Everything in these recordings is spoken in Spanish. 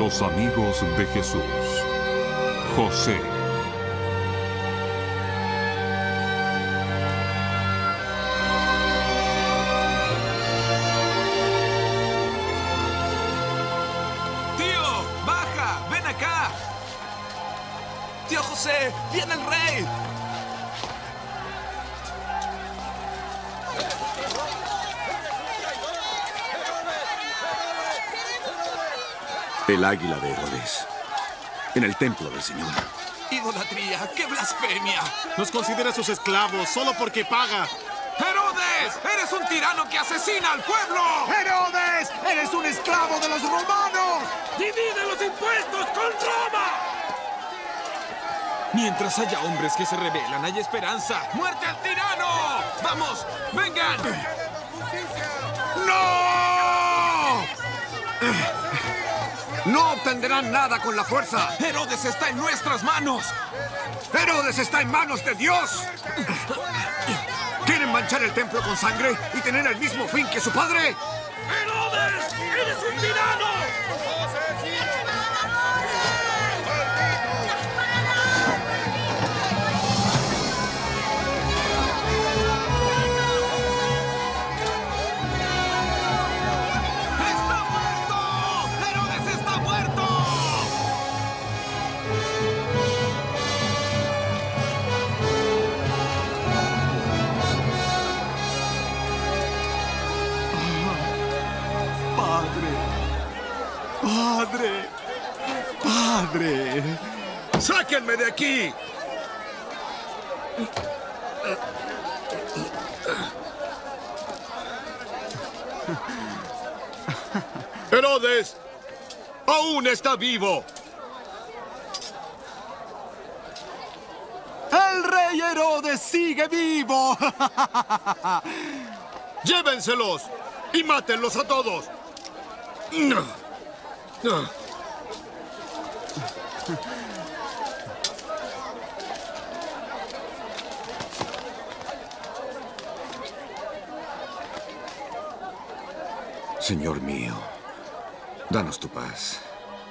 Los amigos de Jesús. José. ¡Tío! ¡Baja! ¡Ven acá! ¡Tío José! ¡Viene el rey! El águila de Herodes. En el templo del Señor. ¡Idolatría! ¡Qué blasfemia! Nos considera sus esclavos solo porque paga. ¡Herodes! ¡Eres un tirano que asesina al pueblo! ¡Herodes! ¡Eres un esclavo de los romanos! ¡Divide los impuestos con Roma! Mientras haya hombres que se rebelan, hay esperanza. ¡Muerte al tirano! ¡Vamos! ¡Vengan! ¡No! No obtendrán nada con la fuerza. ¡Herodes está en nuestras manos! Herodes está en manos de Dios. ¿Quieren manchar el templo con sangre y tener el mismo fin que su padre? ¡Herodes! ¡Eres un tirano! ¡Está muerto! ¡Herodes está muerto! ¡Padre! ¡Padre! ¡Sáquenme de aquí! ¡Herodes! ¡Aún está vivo! ¡El rey Herodes sigue vivo! ¡Llévenselos! ¡Y mátenlos a todos! No. No. Señor mío, danos tu paz.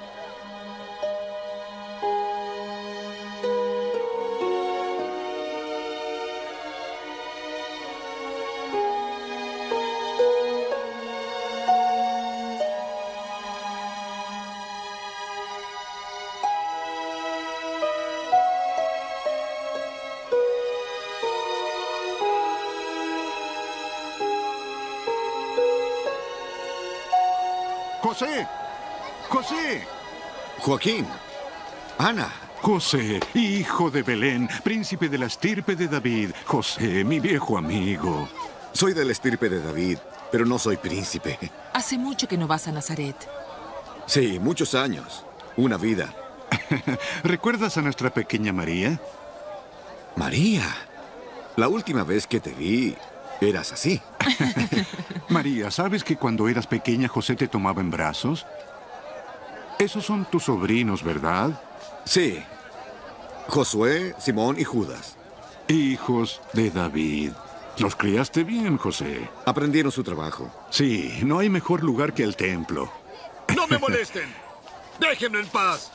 ¡José! ¡José! Joaquín. Ana. José, hijo de Belén, príncipe de la estirpe de David. José, mi viejo amigo. Soy de la estirpe de David, pero no soy príncipe. Hace mucho que no vas a Nazaret. Sí, muchos años. Una vida. ¿Recuerdas a nuestra pequeña María? María. La última vez que te vi, eras así. María, ¿sabes que cuando eras pequeña José te tomaba en brazos? Esos son tus sobrinos, ¿verdad? Sí. Josué, Simón y Judas. Hijos de David. Los criaste bien, José. Aprendieron su trabajo. Sí, no hay mejor lugar que el templo. ¡No me molesten! ¡Déjenme en paz!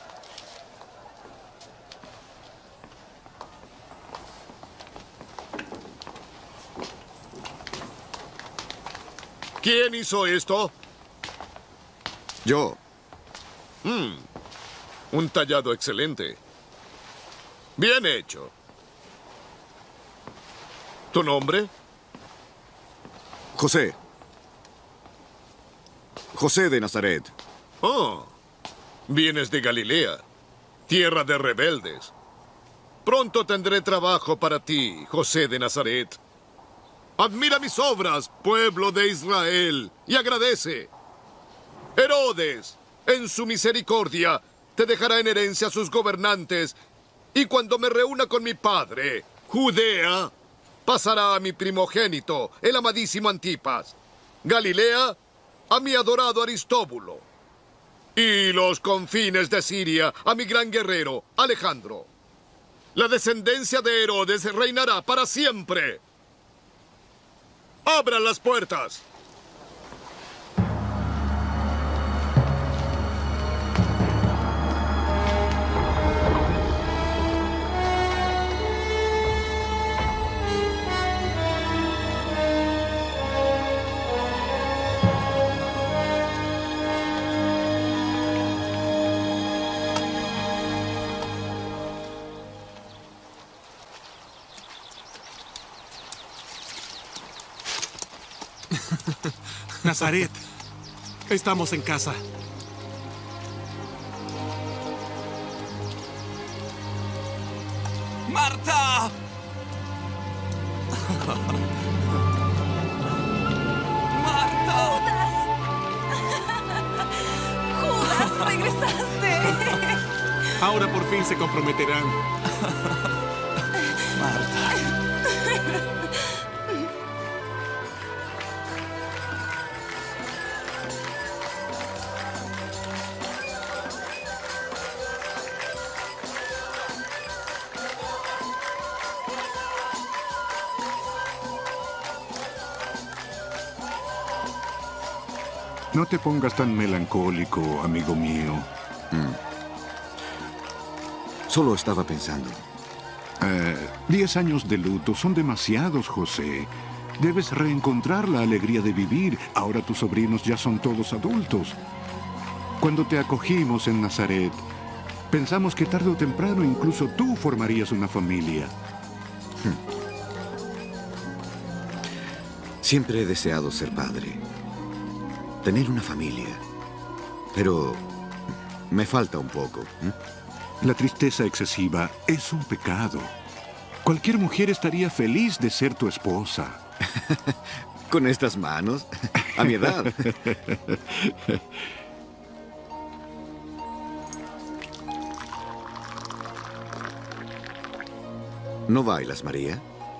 ¿Quién hizo esto? Yo. Un tallado excelente. Bien hecho. ¿Tu nombre? José. José de Nazaret. Oh, vienes de Galilea, tierra de rebeldes. Pronto tendré trabajo para ti, José de Nazaret. Admira mis obras, pueblo de Israel, y agradece. Herodes, en su misericordia, te dejará en herencia a sus gobernantes, y cuando me reúna con mi padre, Judea, pasará a mi primogénito, el amadísimo Antipas. Galilea, a mi adorado Aristóbulo. Y los confines de Siria, a mi gran guerrero, Alejandro. La descendencia de Herodes reinará para siempre. ¡Abran las puertas! Nazaret, estamos en casa. ¡Marta! ¡Marta! ¡Judas, regresaste! Ahora por fin se comprometerán. No te pongas tan melancólico, amigo mío. Solo estaba pensando. 10 años de luto son demasiados, José. Debes reencontrar la alegría de vivir. Ahora tus sobrinos ya son todos adultos. Cuando te acogimos en Nazaret, pensamos que tarde o temprano incluso tú formarías una familia. Siempre he deseado ser padre. Tener una familia. Pero me falta un poco. La tristeza excesiva es un pecado. Cualquier mujer estaría feliz de ser tu esposa. ¿Con estas manos? A mi edad. ¿No bailas, María?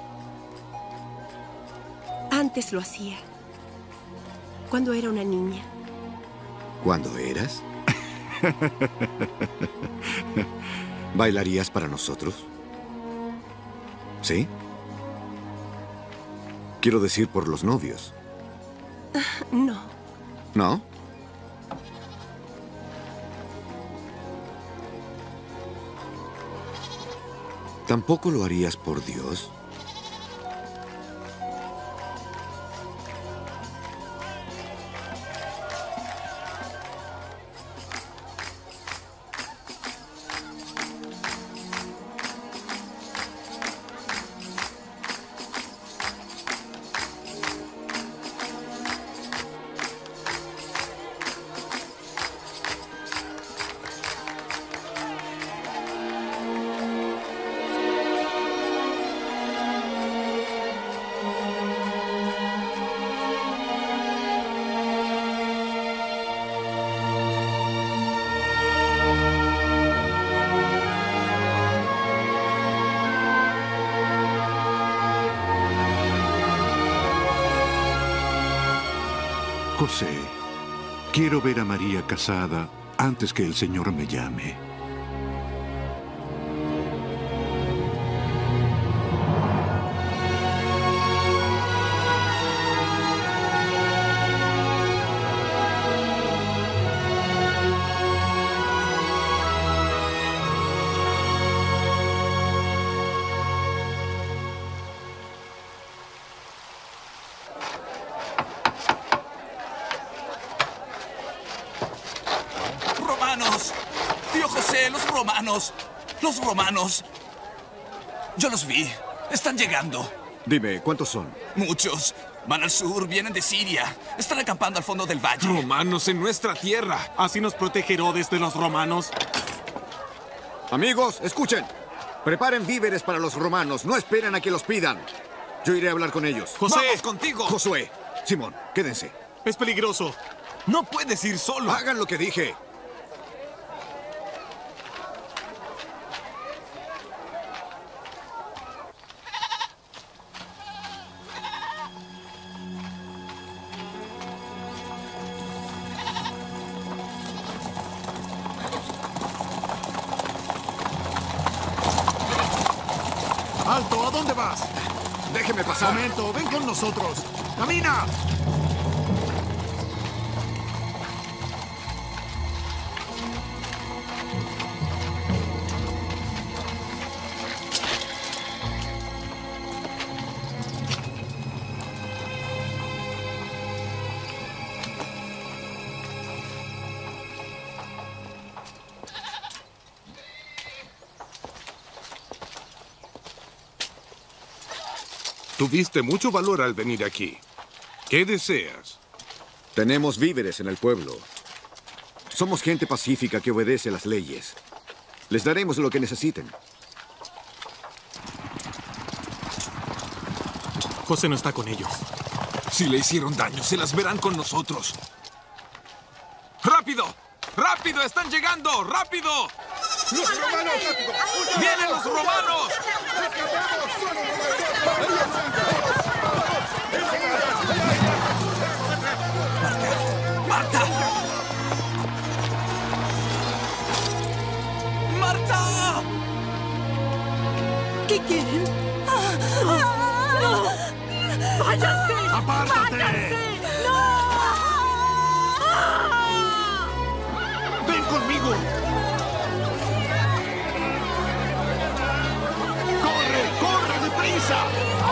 Antes lo hacía. Cuando era una niña. ¿Cuándo eras? ¿Bailarías para nosotros? ¿Sí? Quiero decir por los novios. No. ¿No? ¿Tampoco lo harías por Dios? José, quiero ver a María casada antes que el Señor me llame. ¡Tío José, los romanos! ¡Los romanos! Yo los vi. Están llegando. Dime, ¿cuántos son? Muchos. Van al sur, vienen de Siria. Están acampando al fondo del valle. Romanos en nuestra tierra. ¿Así nos protege Herodes de los romanos? Amigos, escuchen. Preparen víveres para los romanos. No esperen a que los pidan. Yo iré a hablar con ellos. ¡José! ¡Vamos contigo! Josué, Simón, quédense. Es peligroso. No puedes ir solo. Hagan lo que dije. ¡Alto! ¿A dónde vas? Déjeme pasar. Momento, ven con nosotros. ¡Camina! Tuviste mucho valor al venir aquí. ¿Qué deseas? Tenemos víveres en el pueblo. Somos gente pacífica que obedece las leyes. Les daremos lo que necesiten. José no está con ellos. Si le hicieron daño, se las verán con nosotros. ¡Rápido! ¡Rápido! ¡Están llegando! ¡Rápido! ¡Los romanos! ¡Vienen los romanos! ¡Marta! ¡Marta! ¿Qué quieren? ¡Váyanse! ¡Apártate! ¡Váyanse! ¡No! ¡Ven conmigo! ¡Corre! ¡Corre deprisa!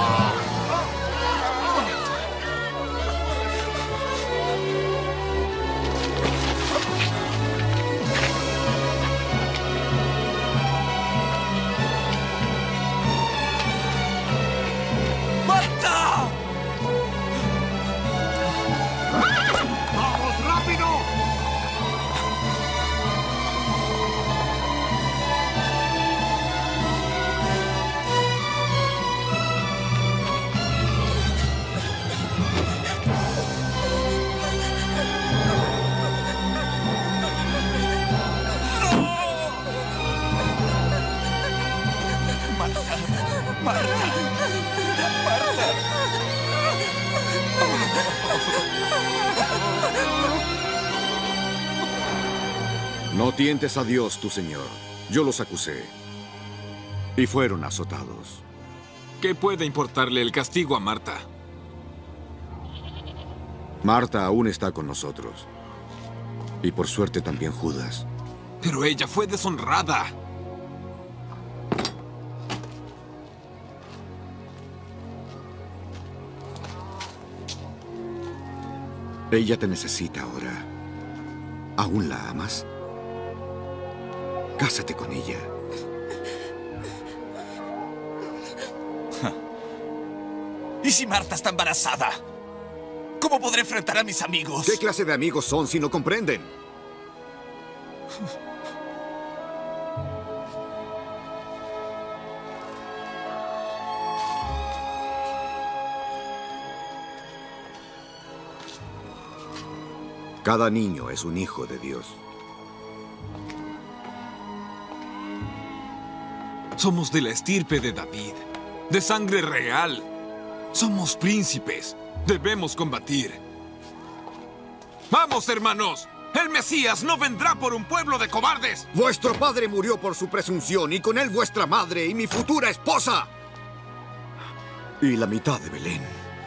¡Marta! ¡Vamos, rápido! No tientes a Dios, tu Señor. Yo los acusé. Y fueron azotados. ¿Qué puede importarle el castigo a Marta? Marta aún está con nosotros. Y por suerte también Judas. Pero ella fue deshonrada. Ella te necesita ahora. ¿Aún la amas? Cásate con ella. ¿Y si Marta está embarazada? ¿Cómo podré enfrentar a mis amigos? ¿Qué clase de amigos son si no comprenden? Cada niño es un hijo de Dios. Somos de la estirpe de David, de sangre real. Somos príncipes. Debemos combatir. ¡Vamos, hermanos! ¡El Mesías no vendrá por un pueblo de cobardes! Vuestro padre murió por su presunción y con él vuestra madre y mi futura esposa. Y la mitad de Belén.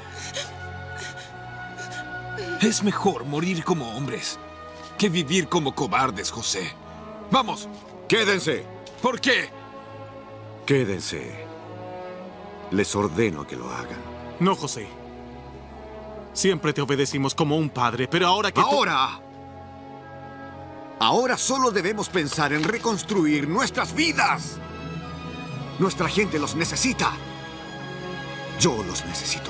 Es mejor morir como hombres que vivir como cobardes, José. ¡Vamos! ¡Quédense! ¿Por qué? Quédense. Les ordeno que lo hagan. No, José. Siempre te obedecimos como un padre, pero ahora que ¡Ahora! Ahora solo debemos pensar en reconstruir nuestras vidas. Nuestra gente los necesita. Yo los necesito.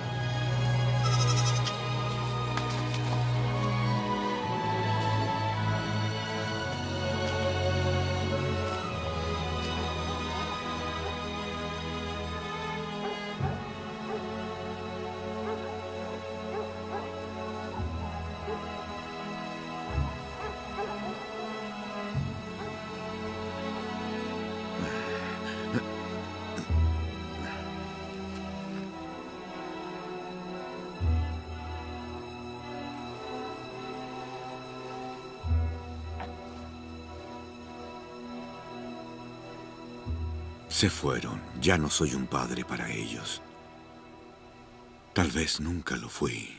Se fueron. Ya no soy un padre para ellos. Tal vez nunca lo fui.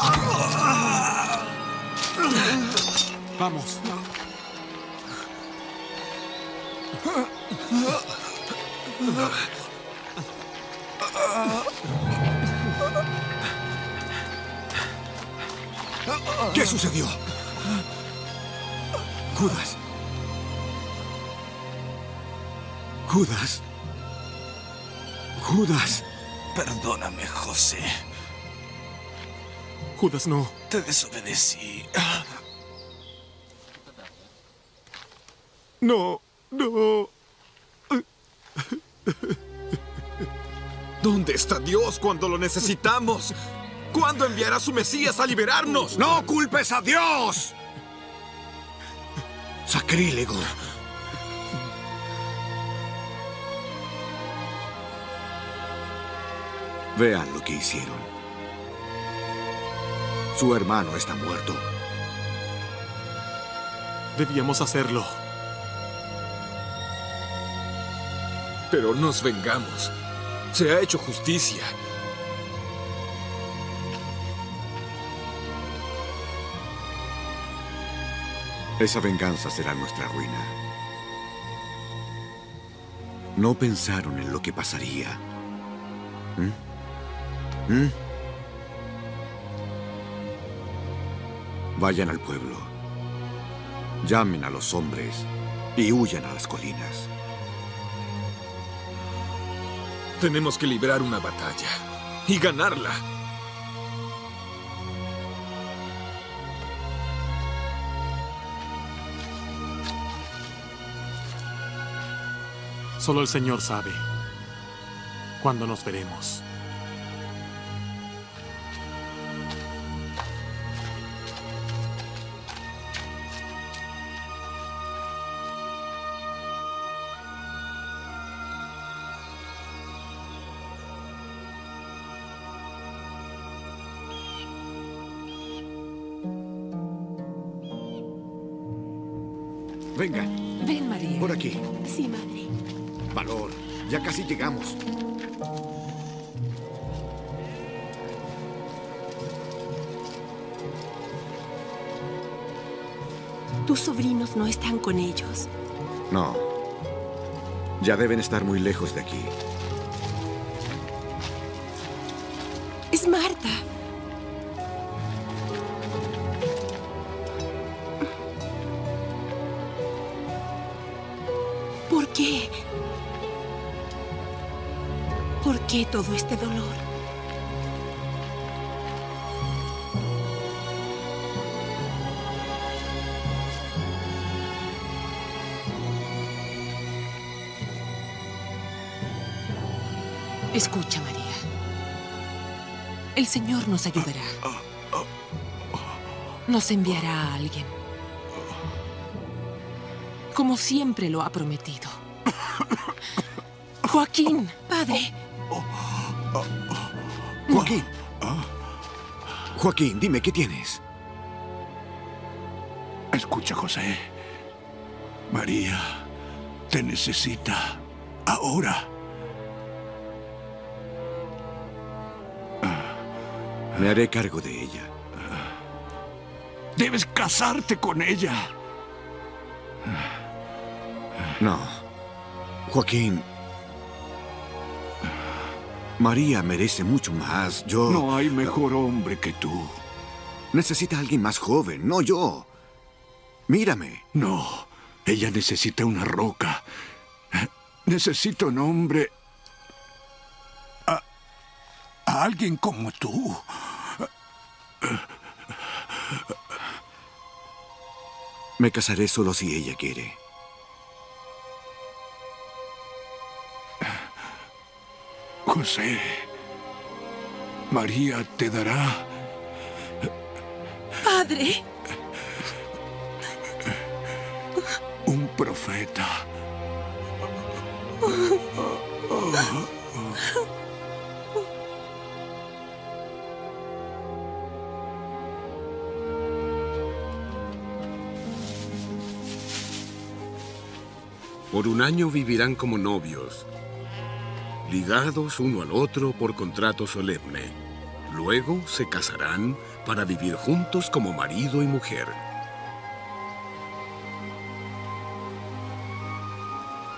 Vamos. ¿Qué sucedió? Judas. Judas. Judas. Perdóname, José. Judas, no. Te desobedecí. No, no. ¿Dónde está Dios cuando lo necesitamos? ¿Cuándo enviará a su Mesías a liberarnos? ¡No culpes a Dios! ¡Sacrílego! Vean lo que hicieron. Su hermano está muerto. Debíamos hacerlo. Pero nos vengamos. Se ha hecho justicia. Esa venganza será nuestra ruina. No pensaron en lo que pasaría. Vayan al pueblo. Llamen a los hombres y huyan a las colinas. Tenemos que librar una batalla y ganarla. Solo el Señor sabe cuándo nos veremos. Vengan. Ven, María. Por aquí. Sí, madre. Valor. Ya casi llegamos. Tus sobrinos no están con ellos. No. Ya deben estar muy lejos de aquí. Es Marta. ¿Por qué? ¿Por qué todo este dolor? Escucha, María. El Señor nos ayudará. Nos enviará a alguien. Como siempre lo ha prometido. Joaquín. Padre. Joaquín. Joaquín, dime, ¿qué tienes? Escucha, José. María te necesita ahora. Me haré cargo de ella. Debes casarte con ella. No. Joaquín. María merece mucho más. Yo... No hay mejor hombre que tú. Necesita a alguien más joven, no yo. Mírame. No, ella necesita una roca. Necesita un hombre... A alguien como tú. Me casaré solo si ella quiere. José, María te dará... Padre. Un profeta. Por un año vivirán como novios, ligados uno al otro por contrato solemne. Luego se casarán para vivir juntos como marido y mujer.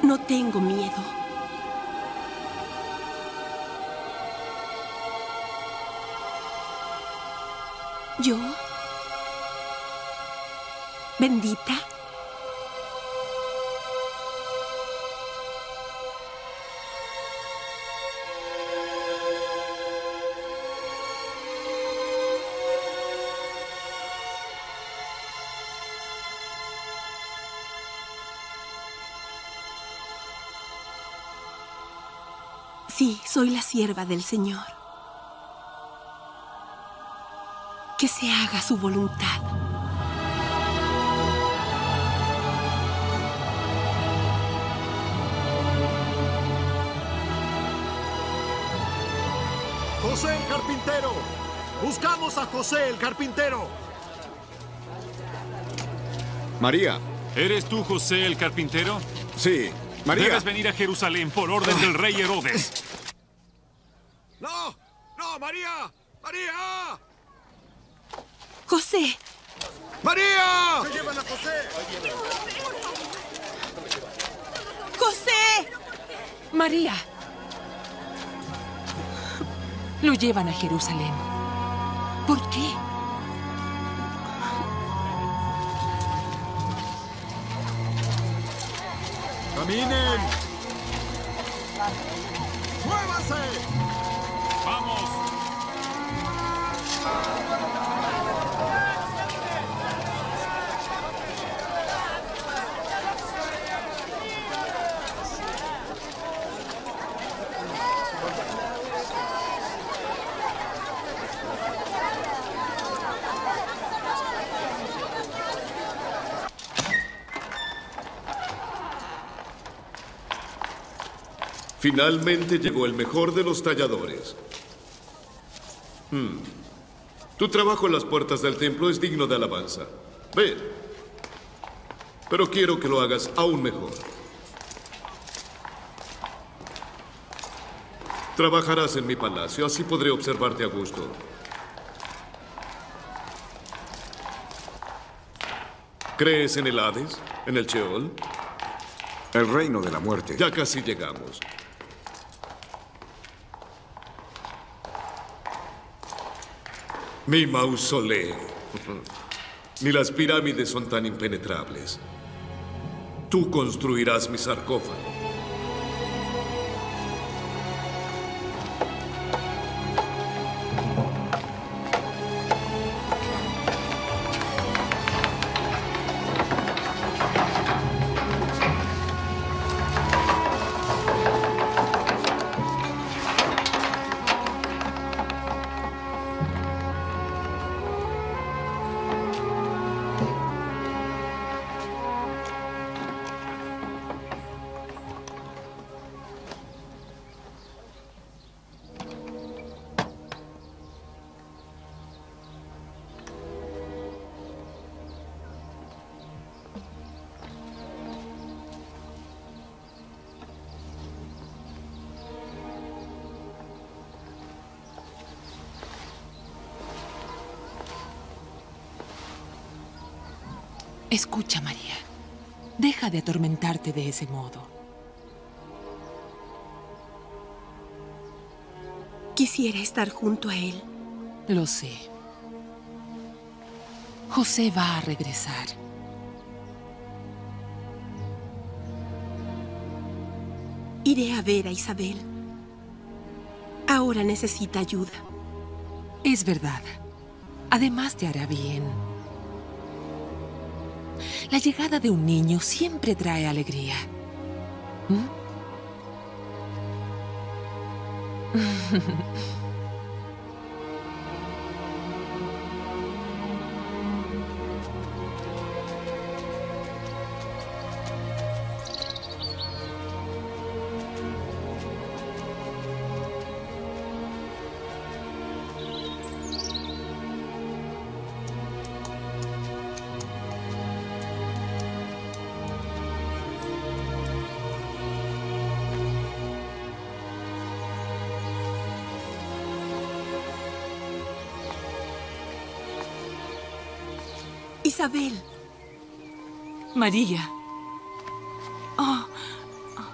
No tengo miedo. ¿Yo? ¿Bendita? Sí, soy la sierva del Señor. Que se haga su voluntad. ¡José el carpintero! ¡Buscamos a José el carpintero! María. ¿Eres tú José el carpintero? Sí, María. Debes venir a Jerusalén por orden del rey Herodes. ¡No! ¡No, María! ¡María! ¡José! ¡María! ¡Se llevan a José! ¡José! María. Lo llevan a Jerusalén. ¿Por qué? ¡Caminen! ¡Muévanse! ¡Vamos! Finalmente llegó el mejor de los talladores. Tu trabajo en las puertas del templo es digno de alabanza. Ven. Pero quiero que lo hagas aún mejor. Trabajarás en mi palacio, así podré observarte a gusto. ¿Crees en el Hades? ¿En el Sheol? El reino de la muerte. Ya casi llegamos. Mi mausoleo. Ni las pirámides son tan impenetrables. Tú construirás mi sarcófago. Escucha, María. Deja de atormentarte de ese modo. Quisiera estar junto a él. Lo sé. José va a regresar. Iré a ver a Isabel. Ahora necesita ayuda. Es verdad. Además te hará bien. La llegada de un niño siempre trae alegría. Isabel. María. Oh.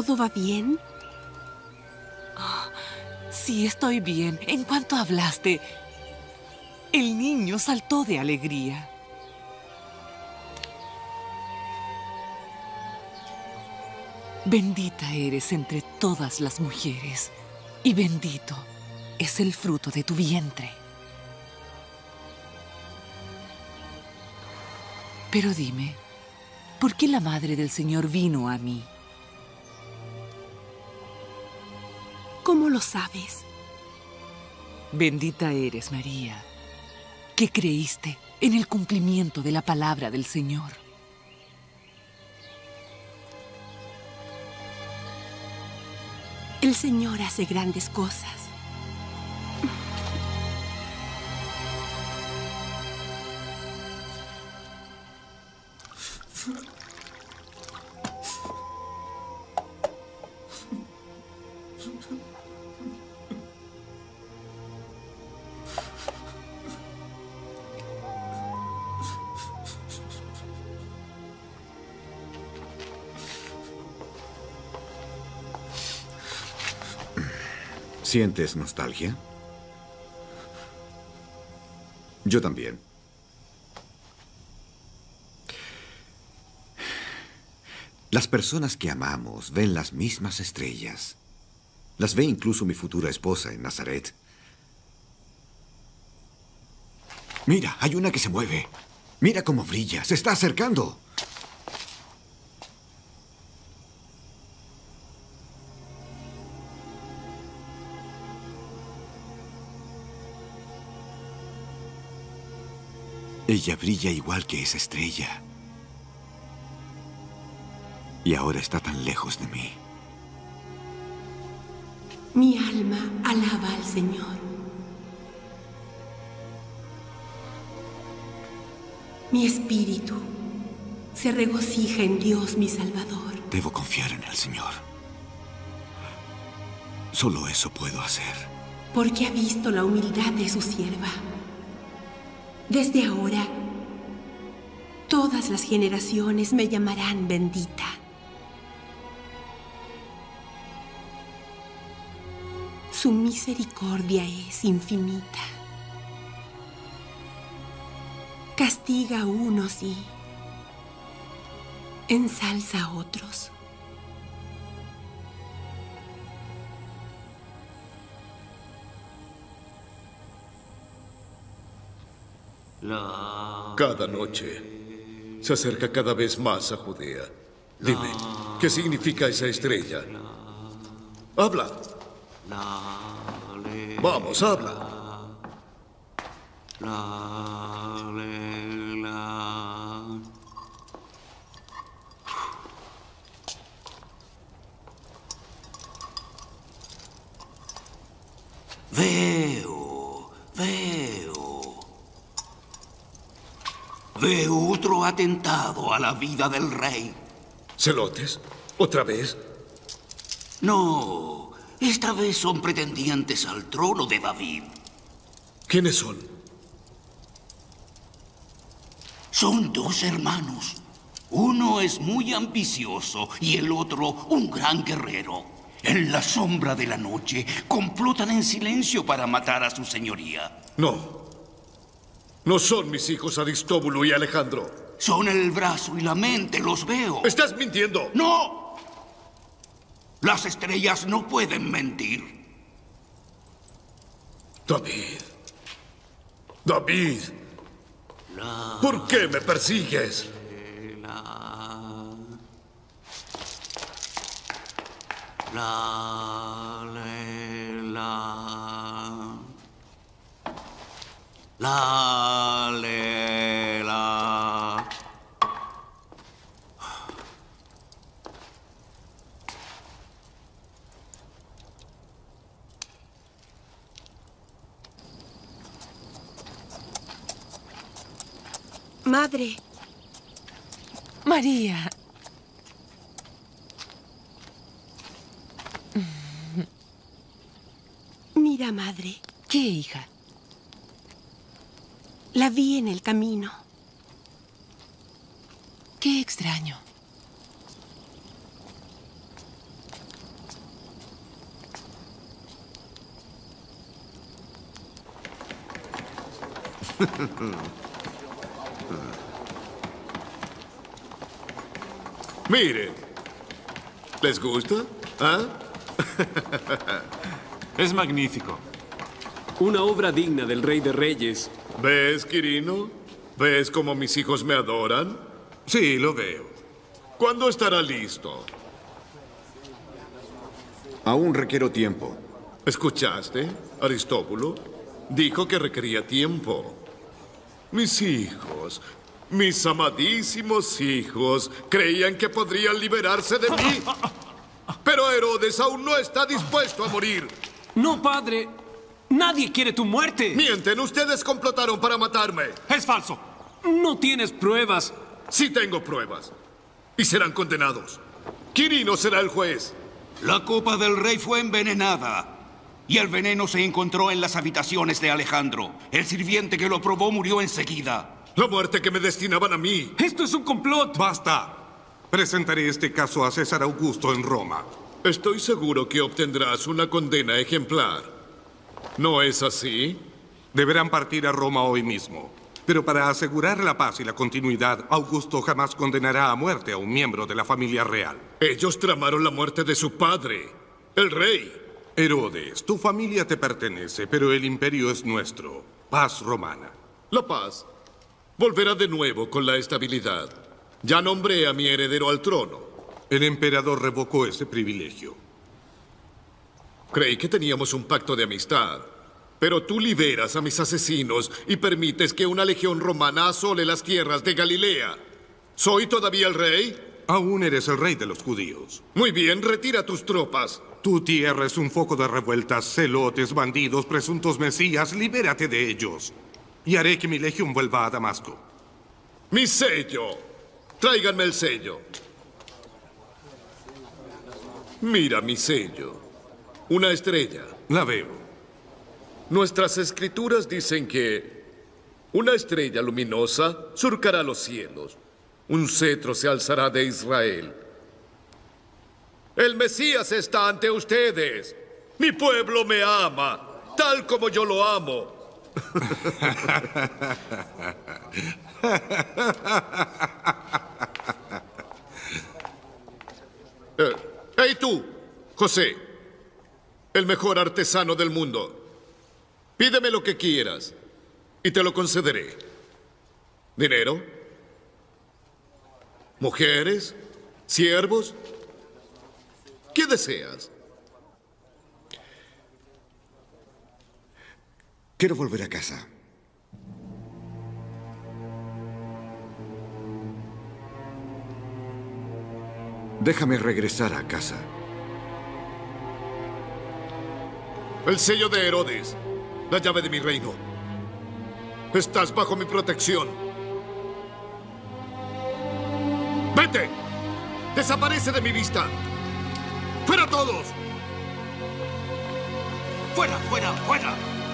¿Todo va bien? Sí, estoy bien. En cuanto hablaste, el niño saltó de alegría. Bendita eres entre todas las mujeres, y bendito es el fruto de tu vientre. Pero dime, ¿por qué la madre del Señor vino a mí? ¿Cómo lo sabes? Bendita eres, María, que creíste en el cumplimiento de la palabra del Señor. El Señor hace grandes cosas. ¿Sientes nostalgia? Yo también. Las personas que amamos ven las mismas estrellas. Las ve incluso mi futura esposa en Nazaret. Mira, hay una que se mueve. Mira cómo brilla. Se está acercando. Ella brilla igual que esa estrella. Y ahora está tan lejos de mí. Mi alma alaba al Señor. Mi espíritu se regocija en Dios, mi Salvador. Debo confiar en el Señor. Solo eso puedo hacer. Porque ha visto la humildad de su sierva. Desde ahora, todas las generaciones me llamarán bendita. Su misericordia es infinita. Castiga a unos y ensalza a otros. Cada noche se acerca cada vez más a Judea. Dime, ¿qué significa esa estrella? Habla. Vamos, habla. Veo otro atentado a la vida del rey. ¿Celotes? ¿Otra vez? No, esta vez son pretendientes al trono de David. ¿Quiénes son? Son dos hermanos. Uno es muy ambicioso y el otro un gran guerrero. En la sombra de la noche complotan en silencio para matar a su señoría. No. No son mis hijos Aristóbulo y Alejandro. Son el brazo y la mente, los veo. ¡Estás mintiendo! ¡No! Las estrellas no pueden mentir. David. David. ¿Por qué me persigues? Madre. María. Mira, madre. ¿Qué, hija? La vi en el camino. Qué extraño. Miren. ¿Les gusta? ¿Ah? Es magnífico. Una obra digna del Rey de Reyes. ¿Ves, Quirino? ¿Ves cómo mis hijos me adoran? Sí, lo veo. ¿Cuándo estará listo? Aún requiero tiempo. ¿Escuchaste, Aristóbulo? Dijo que requería tiempo. Mis hijos, mis amadísimos hijos, creían que podrían liberarse de mí. Pero Herodes aún no está dispuesto a morir. No, padre. Nadie quiere tu muerte. Mienten, ustedes complotaron para matarme. Es falso. No tienes pruebas. Sí tengo pruebas. Y serán condenados. Quirino será el juez. La copa del rey fue envenenada. Y el veneno se encontró en las habitaciones de Alejandro. El sirviente que lo probó murió enseguida. La muerte que me destinaban a mí. ¡Esto es un complot! ¡Basta! Presentaré este caso a César Augusto en Roma. Estoy seguro que obtendrás una condena ejemplar. ¿No es así? Deberán partir a Roma hoy mismo. Pero para asegurar la paz y la continuidad, Augusto jamás condenará a muerte a un miembro de la familia real. Ellos tramaron la muerte de su padre, el rey. Herodes, tu familia te pertenece, pero el imperio es nuestro. Paz romana. La paz volverá de nuevo con la estabilidad. Ya nombré a mi heredero al trono. El emperador revocó ese privilegio. Creí que teníamos un pacto de amistad. Pero tú liberas a mis asesinos y permites que una legión romana asole las tierras de Galilea. ¿Soy todavía el rey? Aún eres el rey de los judíos. Muy bien, retira tus tropas. Tu tierra es un foco de revueltas, celotes, bandidos, presuntos mesías. Libérate de ellos. Y haré que mi legión vuelva a Damasco. ¡Mi sello! Tráiganme el sello. Mira mi sello. Una estrella. La veo. Nuestras escrituras dicen que una estrella luminosa surcará los cielos. Un cetro se alzará de Israel. El Mesías está ante ustedes. Mi pueblo me ama, tal como yo lo amo. ¡Hey tú, José! El mejor artesano del mundo. Pídeme lo que quieras y te lo concederé. ¿Dinero? ¿Mujeres? ¿Siervos? ¿Qué deseas? Quiero volver a casa. Déjame regresar a casa. El sello de Herodes, la llave de mi reino. Estás bajo mi protección. ¡Vete! ¡Desaparece de mi vista! ¡Fuera todos! ¡Fuera, fuera, fuera!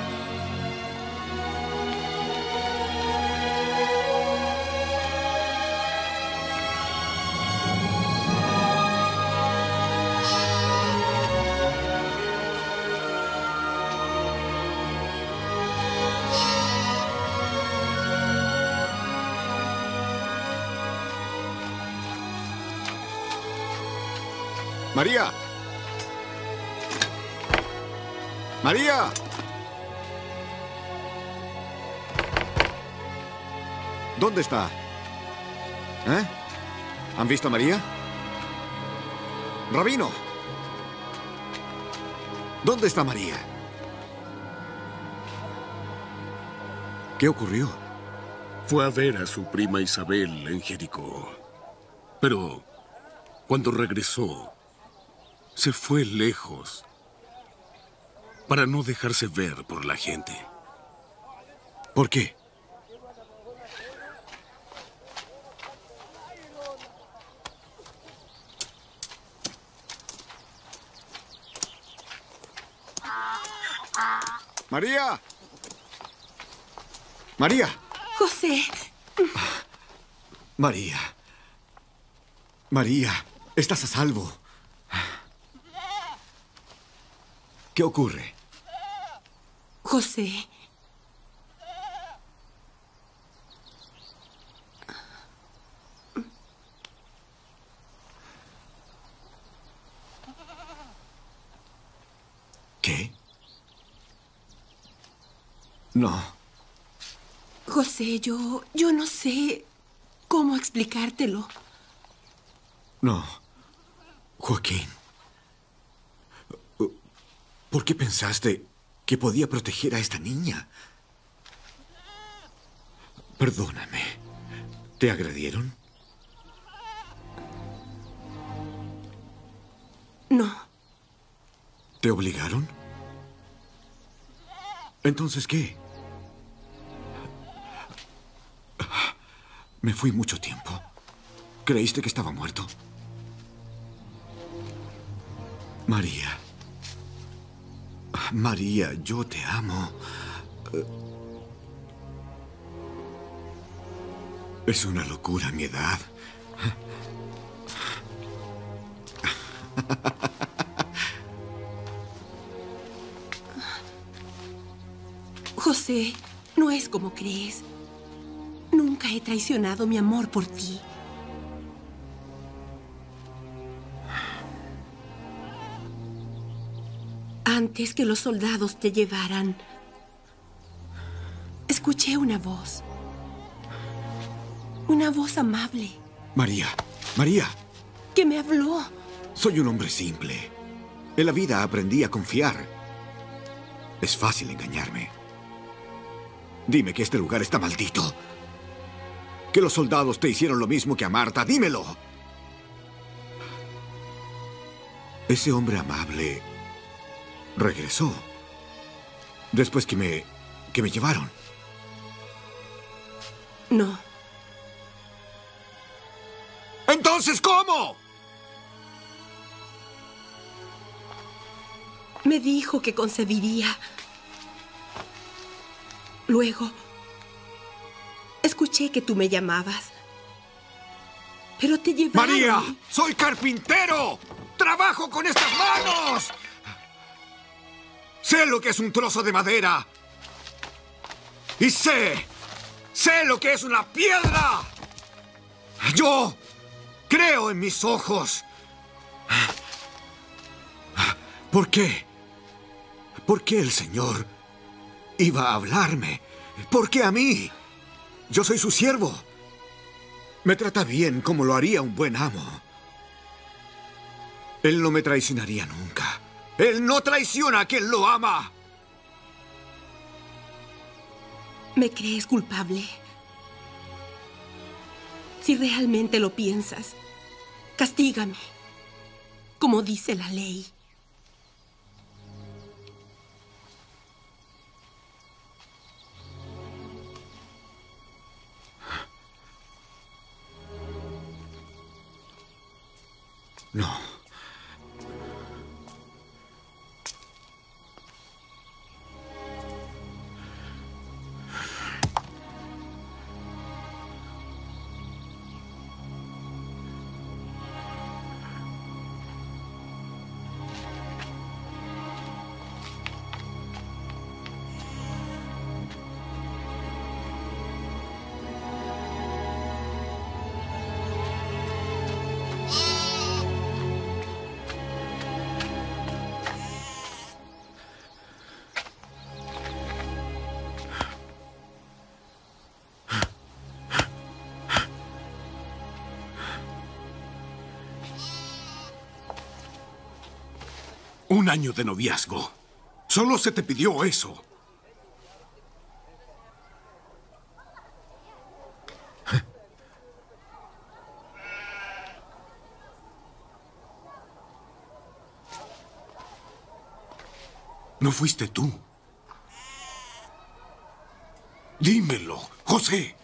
¡María! ¡María! ¿Dónde está? ¿Eh? ¿Han visto a María? ¡Rabino! ¿Dónde está María? ¿Qué ocurrió? Fue a ver a su prima Isabel en Jericó. Pero cuando regresó, se fue lejos para no dejarse ver por la gente. ¿Por qué? ¡María! ¡María! José. María. María, estás a salvo. ¿Qué ocurre? José. ¿Qué? No. José, yo no sé cómo explicártelo. No. Joaquín. ¿Por qué pensaste que podía proteger a esta niña? Perdóname. ¿Te agredieron? No. ¿Te obligaron? ¿Entonces qué? Me fui mucho tiempo. ¿Creíste que estaba muerto? María. María, yo te amo. Es una locura mi edad. José, no es como crees. Nunca he traicionado mi amor por ti. Antes que los soldados te llevaran, escuché una voz. Una voz amable. María, María. Que me habló. Soy un hombre simple. En la vida aprendí a confiar. Es fácil engañarme. Dime que este lugar está maldito. Que los soldados te hicieron lo mismo que a Marta. ¡Dímelo! Ese hombre amable regresó. Después que me llevaron. No. ¿Entonces cómo? Me dijo que concebiría. Luego, escuché que tú me llamabas. Pero te llevaron. ¡María! ¡Soy carpintero! ¡Trabajo con estas manos! Sé lo que es un trozo de madera. Y sé lo que es una piedra. Yo creo en mis ojos. ¿Por qué? ¿Por qué el Señor iba a hablarme? ¿Por qué a mí? Yo soy su siervo. Me trata bien como lo haría un buen amo. Él no me traicionaría nunca. Él no traiciona a quien lo ama. ¿Me crees culpable? Si realmente lo piensas, castígame, como dice la ley. No. Un año de noviazgo. Solo se te pidió eso. No fuiste tú. Dímelo, José.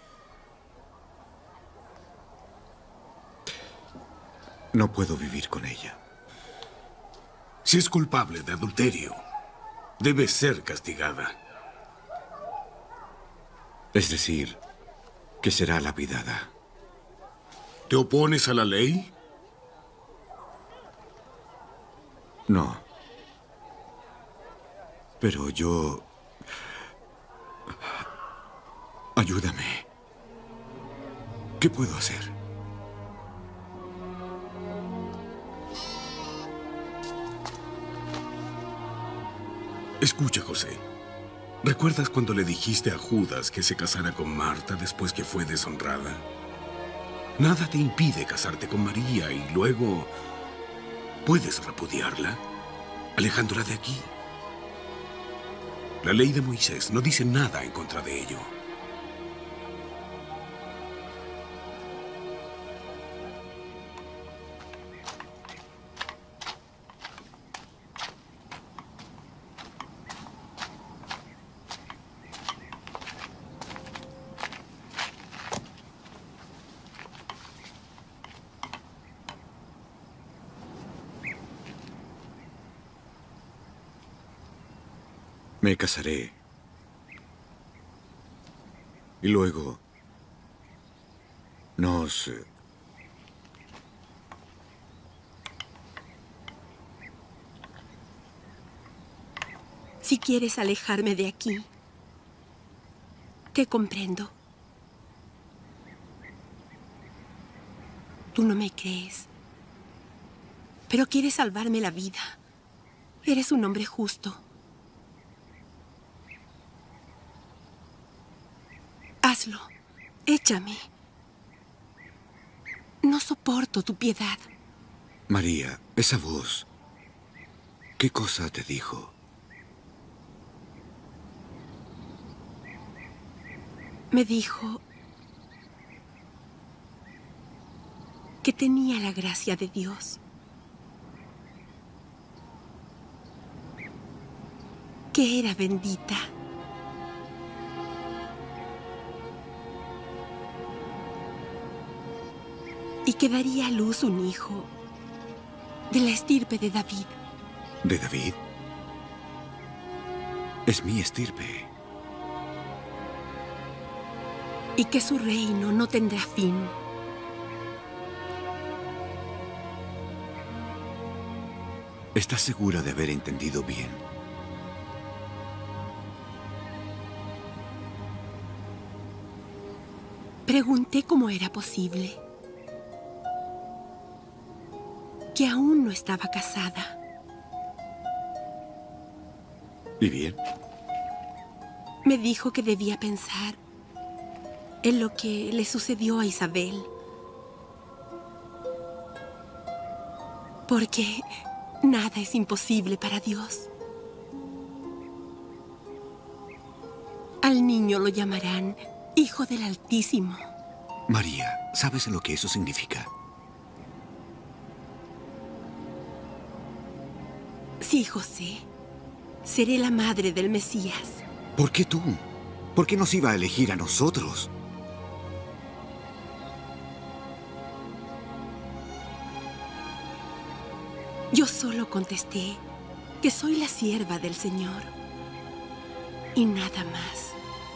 No puedo vivir con ella. Si es culpable de adulterio, debe ser castigada. Es decir, que será lapidada. ¿Te opones a la ley? No. Pero yo... Ayúdame. ¿Qué puedo hacer? Escucha, José. ¿Recuerdas cuando le dijiste a Judas que se casara con Marta después que fue deshonrada? Nada te impide casarte con María y luego puedes repudiarla, alejándola de aquí. La ley de Moisés no dice nada en contra de ello. Me casaré. Y luego nos... Si quieres alejarme de aquí, te comprendo. Tú no me crees, pero quieres salvarme la vida. Eres un hombre justo. Hazlo. Échame. No soporto tu piedad. María, esa voz, ¿qué cosa te dijo? Me dijo que tenía la gracia de Dios, que era bendita. Y que daría a luz un hijo de la estirpe de David. ¿De David? Es mi estirpe. Y que su reino no tendrá fin. ¿Estás segura de haber entendido bien? Pregunté cómo era posible que aún no estaba casada. ¿Y bien? Me dijo que debía pensar en lo que le sucedió a Isabel. Porque nada es imposible para Dios. Al niño lo llamarán Hijo del Altísimo. María, ¿sabes lo que eso significa? Sí, José. Seré la madre del Mesías. ¿Por qué tú? ¿Por qué nos iba a elegir a nosotros? Yo solo contesté que soy la sierva del Señor. Y nada más.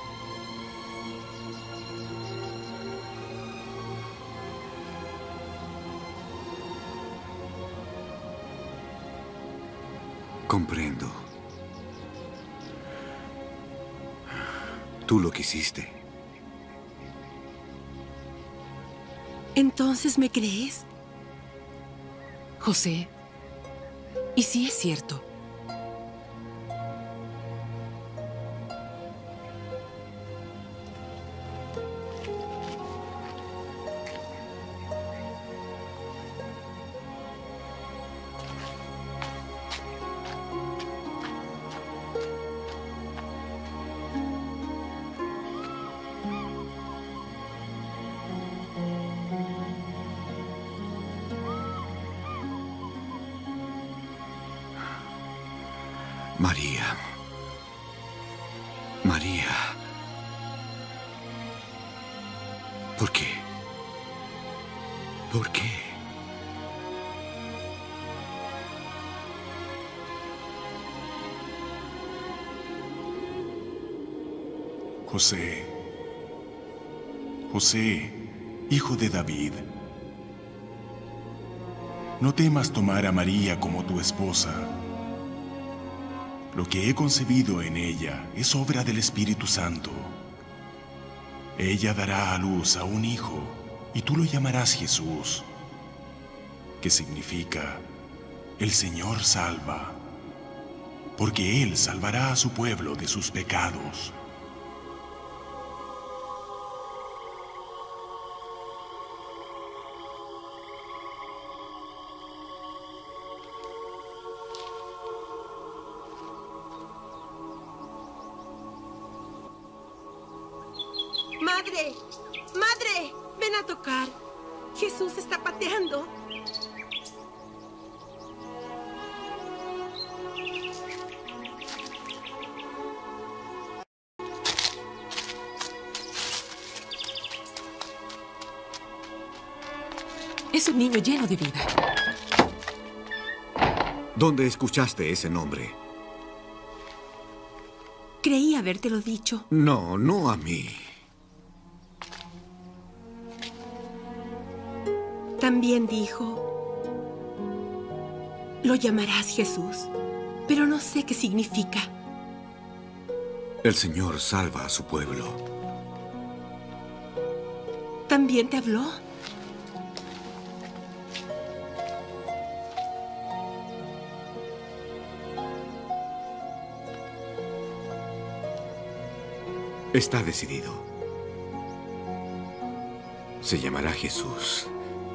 Comprendo. Tú lo quisiste. ¿Entonces me crees? José, ¿y si es cierto? María. María. ¿Por qué? ¿Por qué? José. José, hijo de David. No temas tomar a María como tu esposa. Lo que he concebido en ella es obra del Espíritu Santo. Ella dará a luz a un hijo, y tú lo llamarás Jesús, que significa el Señor salva, porque Él salvará a su pueblo de sus pecados. ¡Madre! ¡Madre! ¡Ven a tocar! Jesús está pateando. Es un niño lleno de vida. ¿Dónde escuchaste ese nombre? Creí habértelo dicho. No, no a mí. También dijo, lo llamarás Jesús, pero no sé qué significa. El Señor salva a su pueblo. ¿También te habló? Está decidido. Se llamará Jesús.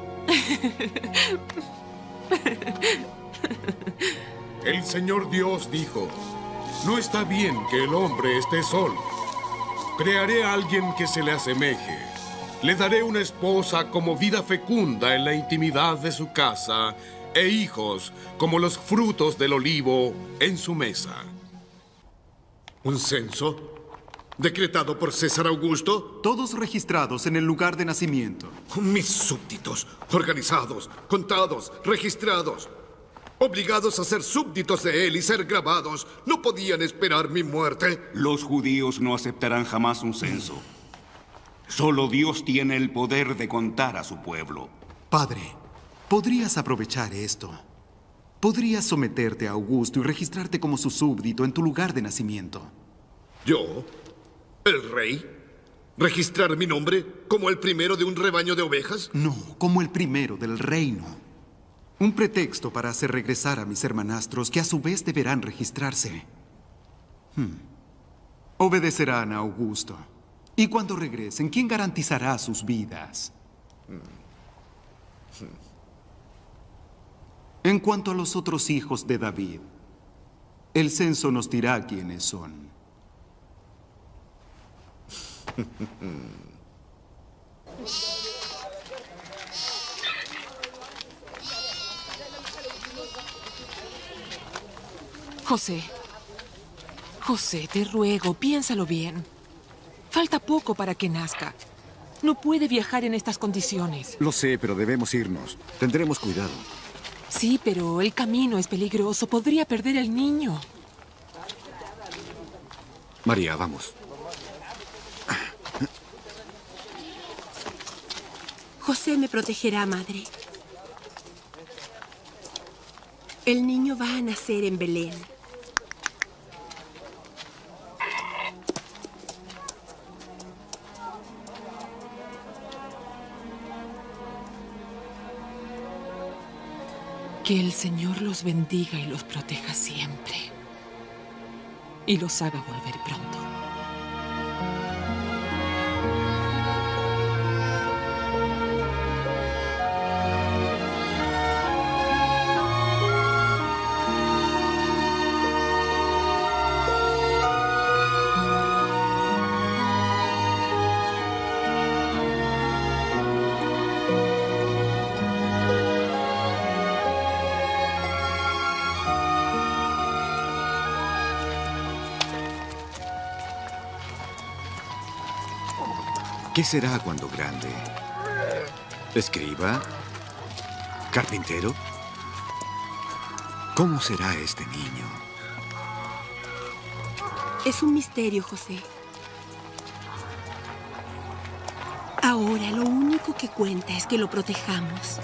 El Señor Dios dijo, no está bien que el hombre esté solo. Crearé a alguien que se le asemeje. Le daré una esposa como vida fecunda en la intimidad de su casa e hijos como los frutos del olivo en su mesa. ¿Un censo? ¿Decretado por César Augusto? Todos registrados en el lugar de nacimiento. Mis súbditos, organizados, contados, registrados, obligados a ser súbditos de él y ser grabados, ¿no podían esperar mi muerte? Los judíos no aceptarán jamás un censo. Solo Dios tiene el poder de contar a su pueblo. Padre, podrías aprovechar esto. Podrías someterte a Augusto y registrarte como su súbdito en tu lugar de nacimiento. ¿Yo? ¿El rey? ¿Registrar mi nombre como el primero de un rebaño de ovejas? No, como el primero del reino. Un pretexto para hacer regresar a mis hermanastros, que a su vez deberán registrarse. Obedecerán a Augusto. Y cuando regresen, ¿quién garantizará sus vidas? En cuanto a los otros hijos de David, el censo nos dirá quiénes son. José, te ruego, piénsalo bien. Falta poco para que nazca. No puede viajar en estas condiciones. Lo sé, pero debemos irnos. Tendremos cuidado. Sí, pero el camino es peligroso. Podría perder el niño. María, vamos. José me protegerá, madre. El niño va a nacer en Belén. Que el Señor los bendiga y los proteja siempre. Y los haga volver pronto. ¿Qué será cuando grande? ¿Escriba? ¿Carpintero? ¿Cómo será este niño? Es un misterio, José. Ahora lo único que cuenta es que lo protejamos.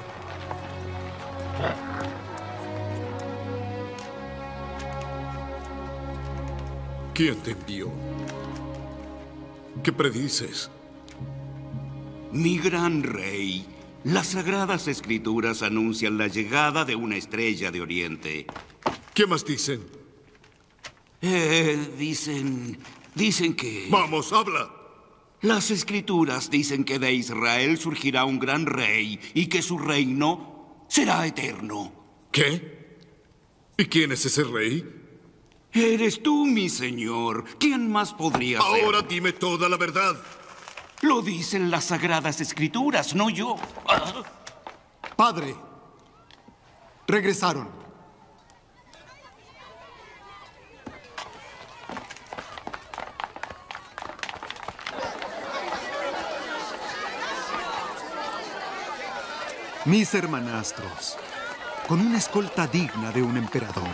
¿Quién te envió? ¿Qué predices? Mi gran rey, las Sagradas Escrituras anuncian la llegada de una estrella de Oriente. ¿Qué más dicen? Dicen que... Vamos, habla. Las escrituras dicen que de Israel surgirá un gran rey y que su reino será eterno. ¿Qué? ¿Y quién es ese rey? Eres tú, mi señor. ¿Quién más podría ser? Ahora dime toda la verdad. Lo dicen las sagradas escrituras, no yo. Padre, regresaron. Mis hermanastros, con una escolta digna de un emperador.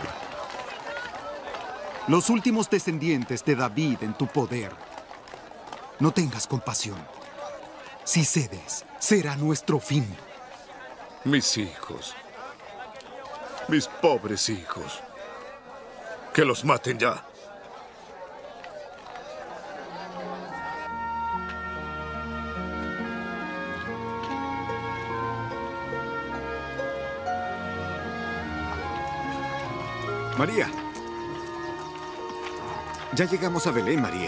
Los últimos descendientes de David en tu poder. No tengas compasión. Si cedes, será nuestro fin. Mis hijos. Mis pobres hijos. Que los maten ya. María. Ya llegamos a Belén, María.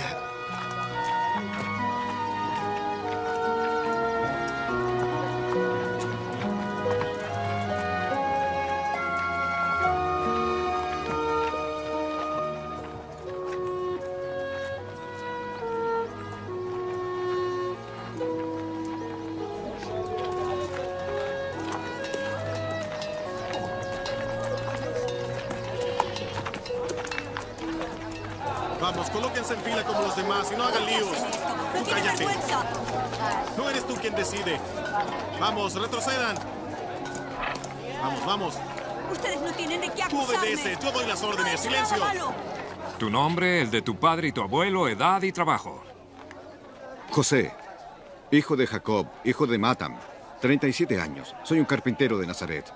Vamos, colóquense en fila como los demás y no hagan líos. Tú cállate. No eres tú quien decide. Vamos, retrocedan. Vamos, vamos. Ustedes no tienen de qué Tú acusarme. obedeces, yo doy las órdenes. ¡Silencio! Tu nombre, el de tu padre y tu abuelo, edad y trabajo. José, hijo de Jacob, hijo de Matam, 37 años. Soy un carpintero de Nazaret.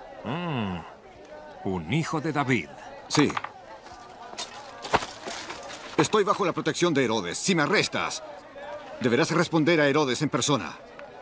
Un hijo de David. Sí. Estoy bajo la protección de Herodes. Si me arrestas, deberás responder a Herodes en persona.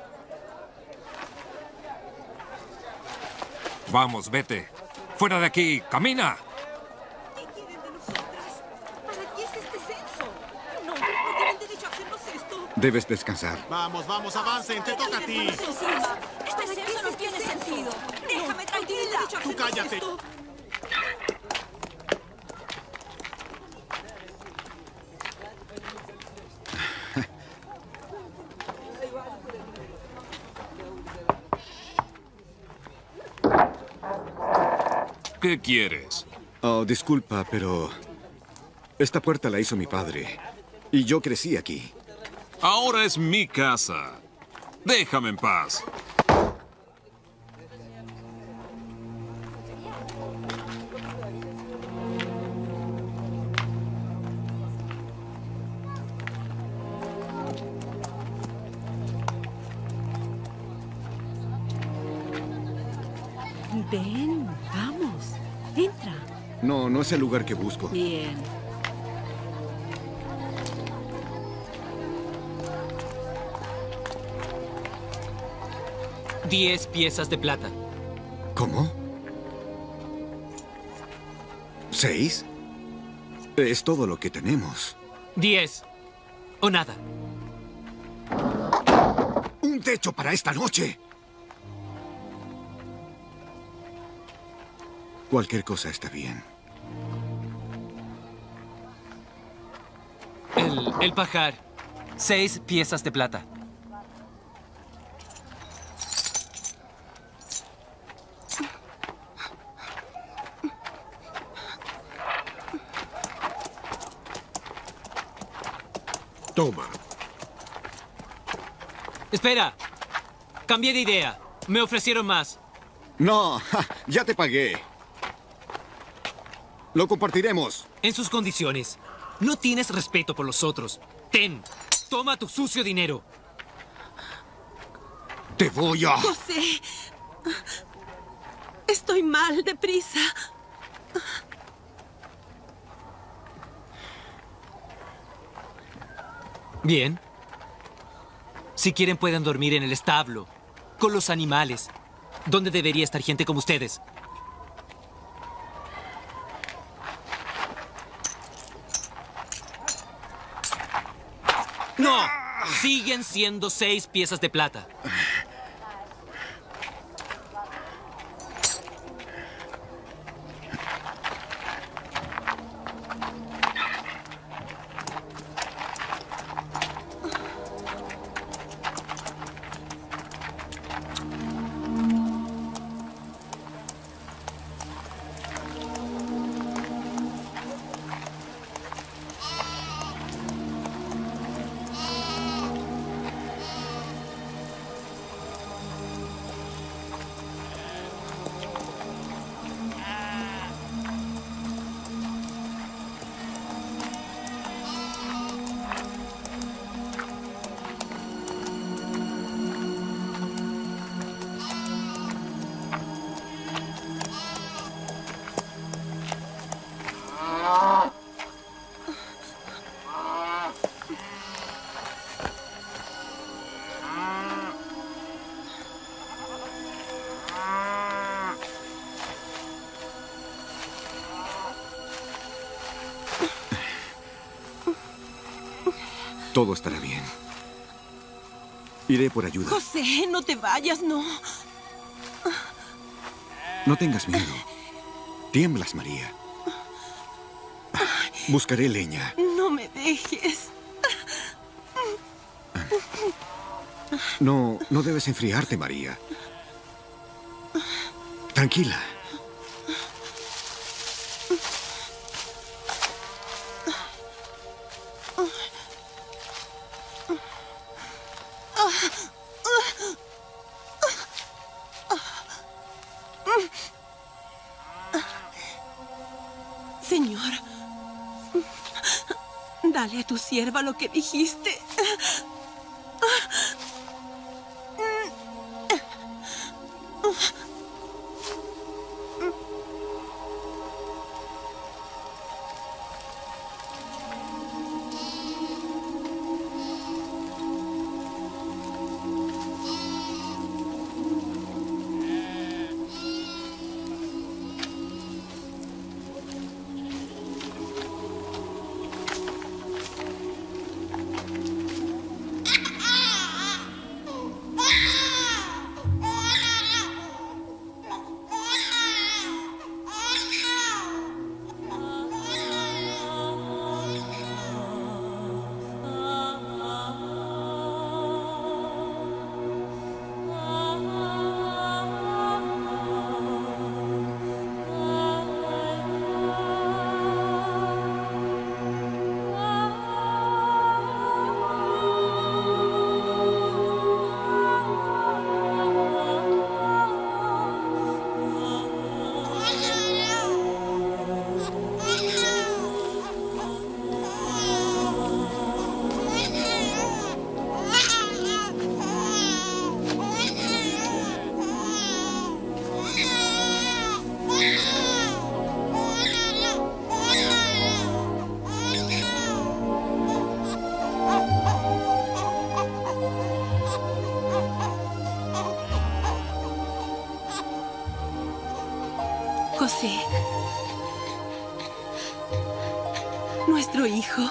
Vamos, vete. Fuera de aquí. ¡Camina! ¿Qué quieren de nosotras? ¿Para qué es este censo? No tienen derecho a hacernos esto. Debes descansar. Vamos, vamos, avancen. Te toca a ti. Este censo no tiene sentido. Déjame tranquila. Tú cállate. ¿Qué quieres? Oh, disculpa, pero esta puerta la hizo mi padre. Y yo crecí aquí. Ahora es mi casa. Déjame en paz. Ven, vamos. Entra. No, no es el lugar que busco. Bien. $10 piezas de plata. ¿Cómo? ¿6? Es todo lo que tenemos. 10. O nada. ¡Un techo para esta noche! Cualquier cosa está bien. El pajar. 6 piezas de plata. Toma. Espera. Cambié de idea. Me ofrecieron más. No, ya te pagué. Lo compartiremos. En sus condiciones. No tienes respeto por los otros. Ten. Toma tu sucio dinero. Te voy a... José. Estoy mal, deprisa. Bien. Si quieren pueden dormir en el establo, con los animales, donde debería estar gente como ustedes. ¡No! Siguen siendo 6 piezas de plata. Todo estará bien. Iré por ayuda. José, no te vayas, no. No tengas miedo. Tiemblas, María. Buscaré leña. No me dejes. No debes enfriarte, María. Tranquila. Señor, dale a tu sierva lo que dijiste. José, nuestro hijo,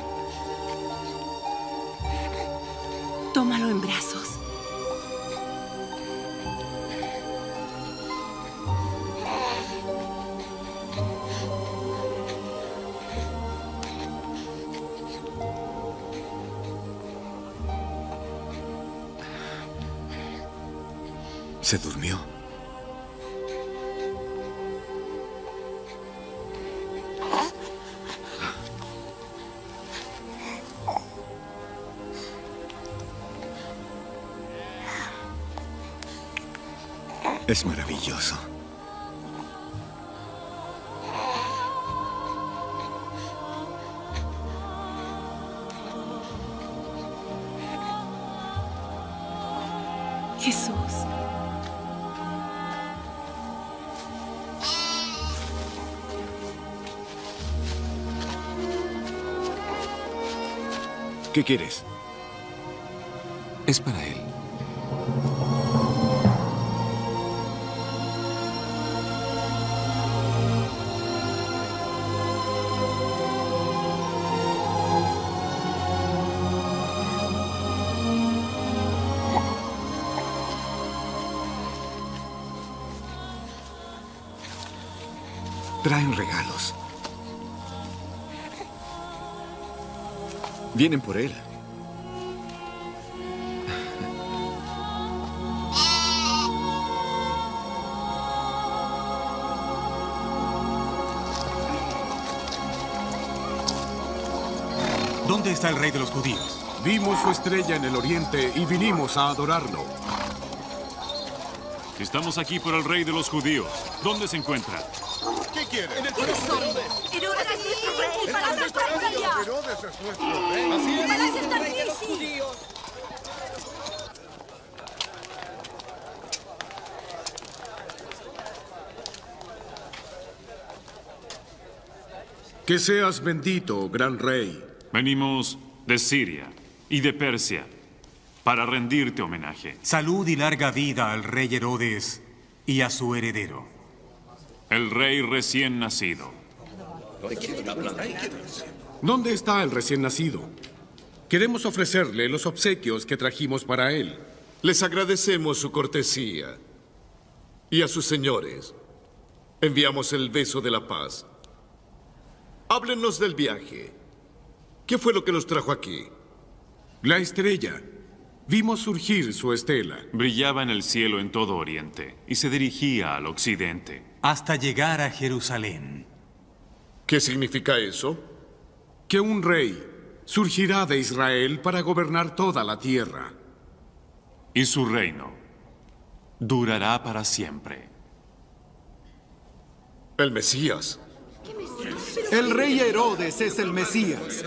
tómalo en brazos. ¿Se durmió? Es maravilloso. Jesús. ¿Qué quieres? Es para él. Traen regalos. Vienen por él. ¿Dónde está el rey de los judíos? Vimos su estrella en el oriente y vinimos a adorarlo. Estamos aquí por el rey de los judíos. ¿Dónde se encuentra? ¿Qué quiere? En el corazón. Herodes es nuestro rey. ¡Mi palabra está por allá! Herodes es nuestro rey. Así es. ¡Herodes está aquí, sí! Que seas bendito, gran rey. Venimos de Siria y de Persia para rendirte homenaje. Salud y larga vida al rey Herodes y a su heredero. El rey recién nacido. ¿Dónde está el recién nacido? Queremos ofrecerle los obsequios que trajimos para él. Les agradecemos su cortesía. Y a sus señores, enviamos el beso de la paz. Háblenos del viaje. ¿Qué fue lo que los trajo aquí? La estrella. Vimos surgir su estela. Brillaba en el cielo en todo Oriente y se dirigía al occidente. Hasta llegar a Jerusalén. ¿Qué significa eso? Que un rey surgirá de Israel para gobernar toda la tierra. Y su reino durará para siempre. El Mesías. El rey Herodes es el Mesías.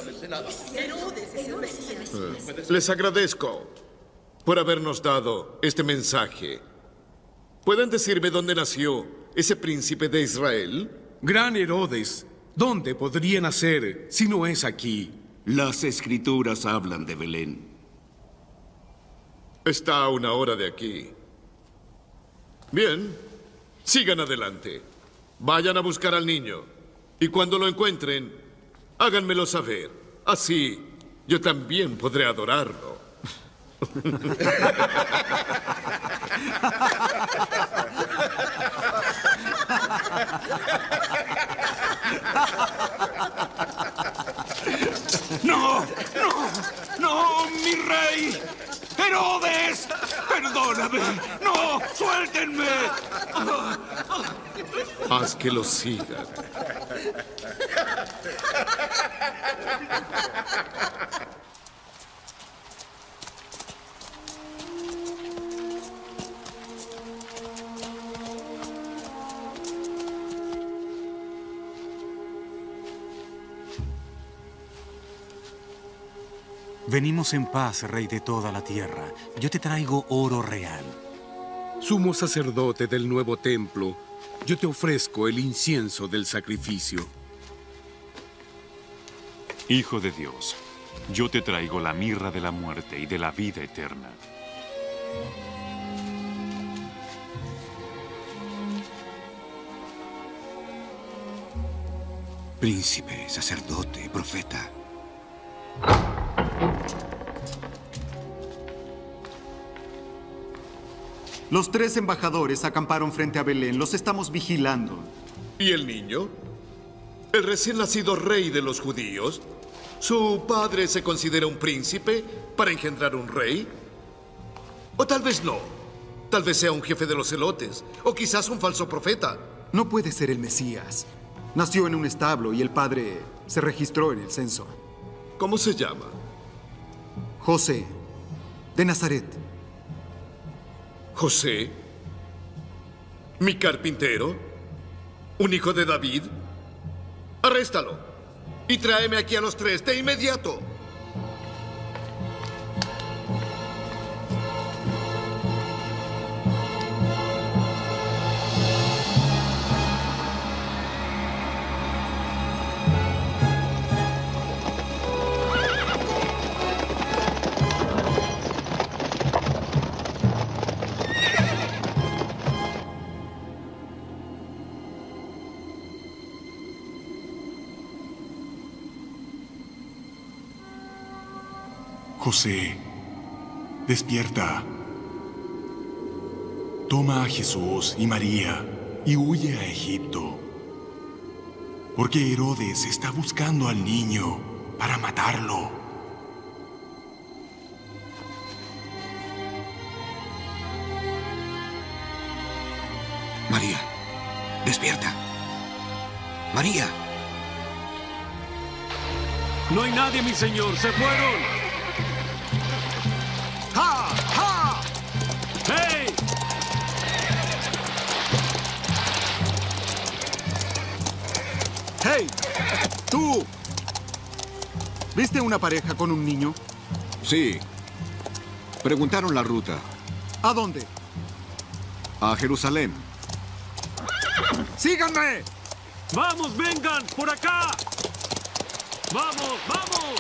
Les agradezco por habernos dado este mensaje. ¿Pueden decirme dónde nació ese príncipe de Israel? Gran Herodes, ¿dónde podría nacer si no es aquí? Las escrituras hablan de Belén. Está a una hora de aquí. Bien, sigan adelante. Vayan a buscar al niño. Y cuando lo encuentren, háganmelo saber. Así, yo también podré adorarlo. ¡No! ¡No! ¡No, mi rey! ¡Herodes! ¡Perdóname! ¡No! ¡Suéltenme! Haz que lo sigan. Venimos en paz, rey de toda la tierra. Yo te traigo oro real. Sumo sacerdote del nuevo templo, yo te ofrezco el incienso del sacrificio. Hijo de Dios, yo te traigo la mirra de la muerte y de la vida eterna. Príncipe, sacerdote, profeta. Los 3 embajadores acamparon frente a Belén. Los estamos vigilando. ¿Y el niño? ¿El recién nacido rey de los judíos? ¿Su padre se considera un príncipe para engendrar un rey? O tal vez no. Tal vez sea un jefe de los celotes. O quizás un falso profeta. No puede ser el Mesías. Nació en un establo y el padre se registró en el censo. ¿Cómo se llama? José, de Nazaret. ¿José? ¿Mi carpintero? ¿Un hijo de David? Arréstalo y tráeme aquí a los 3 de inmediato. José, despierta. Toma a Jesús y María y huye a Egipto. Porque Herodes está buscando al niño para matarlo. María, despierta. María. No hay nadie, mi señor. ¡Se fueron! ¡Ja! ¡Ja! ¡Hey! ¡Hey! ¡Tú! ¿Viste una pareja con un niño? Sí. Preguntaron la ruta. ¿A dónde? A Jerusalén. ¡Síganme! ¡Vamos, vengan! ¡Por acá! ¡Vamos, vamos!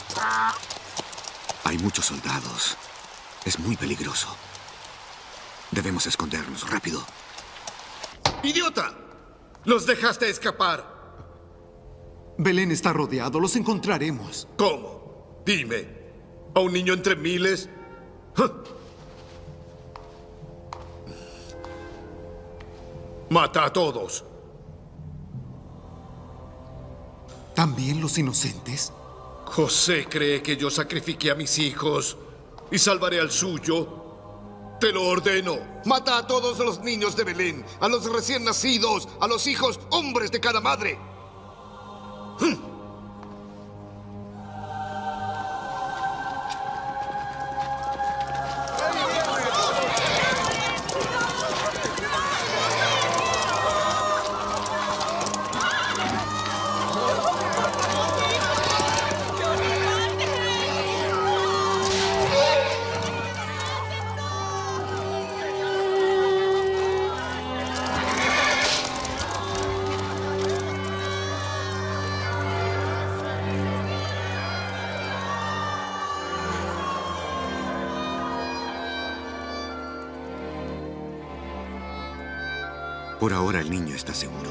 Hay muchos soldados. Es muy peligroso. Debemos escondernos, rápido. ¡Idiota! ¡Los dejaste escapar! Belén está rodeado, los encontraremos. ¿Cómo? Dime. ¿A un niño entre miles? Mata a todos. ¿También los inocentes? José cree que yo sacrifiqué a mis hijos y salvaré al suyo. Te lo ordeno. Mata a todos los niños de Belén, a los recién nacidos, a los hijos hombres de cada madre. Por ahora el niño está seguro.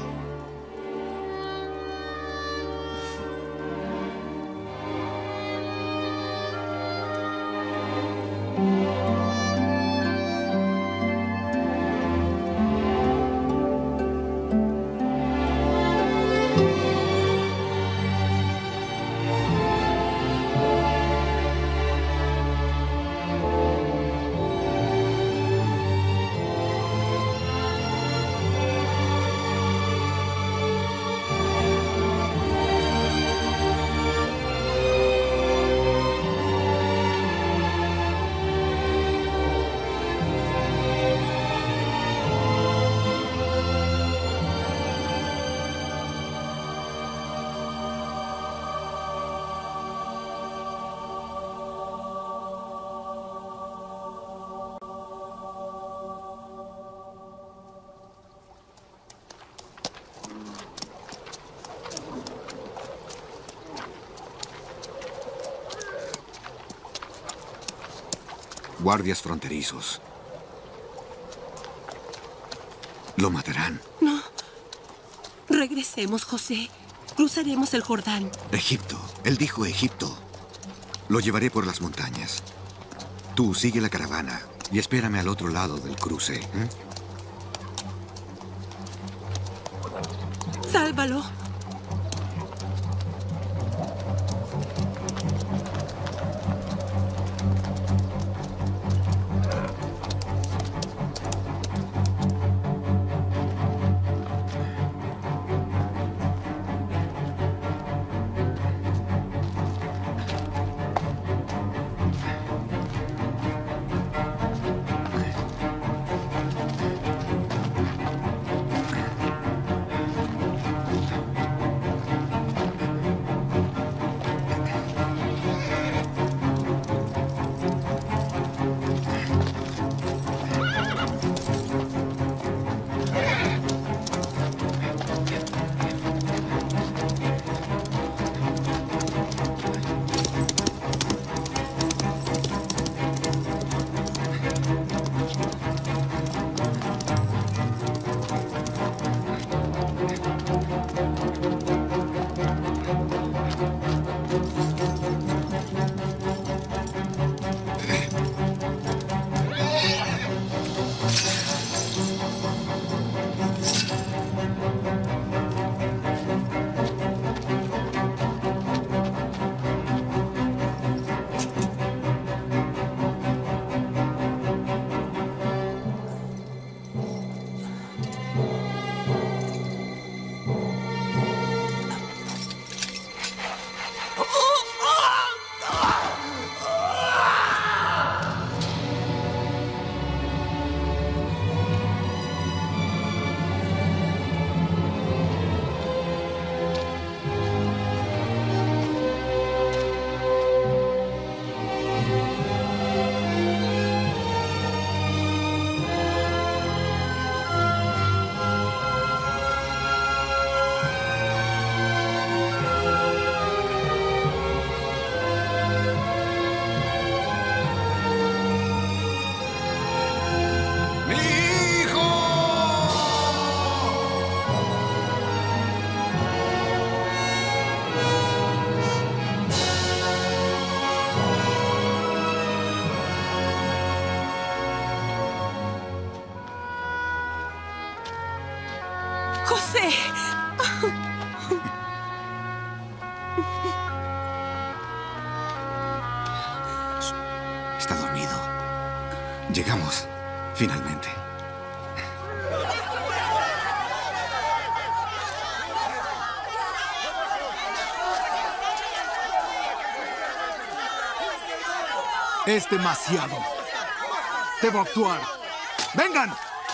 Guardias fronterizos. Lo matarán. No. Regresemos, José. Cruzaremos el Jordán. Egipto. Él dijo Egipto. Lo llevaré por las montañas. Tú sigue la caravana y espérame al otro lado del cruce. Sálvalo. Está dormido. Llegamos, finalmente. Es demasiado. Debo actuar. ¡Vengan!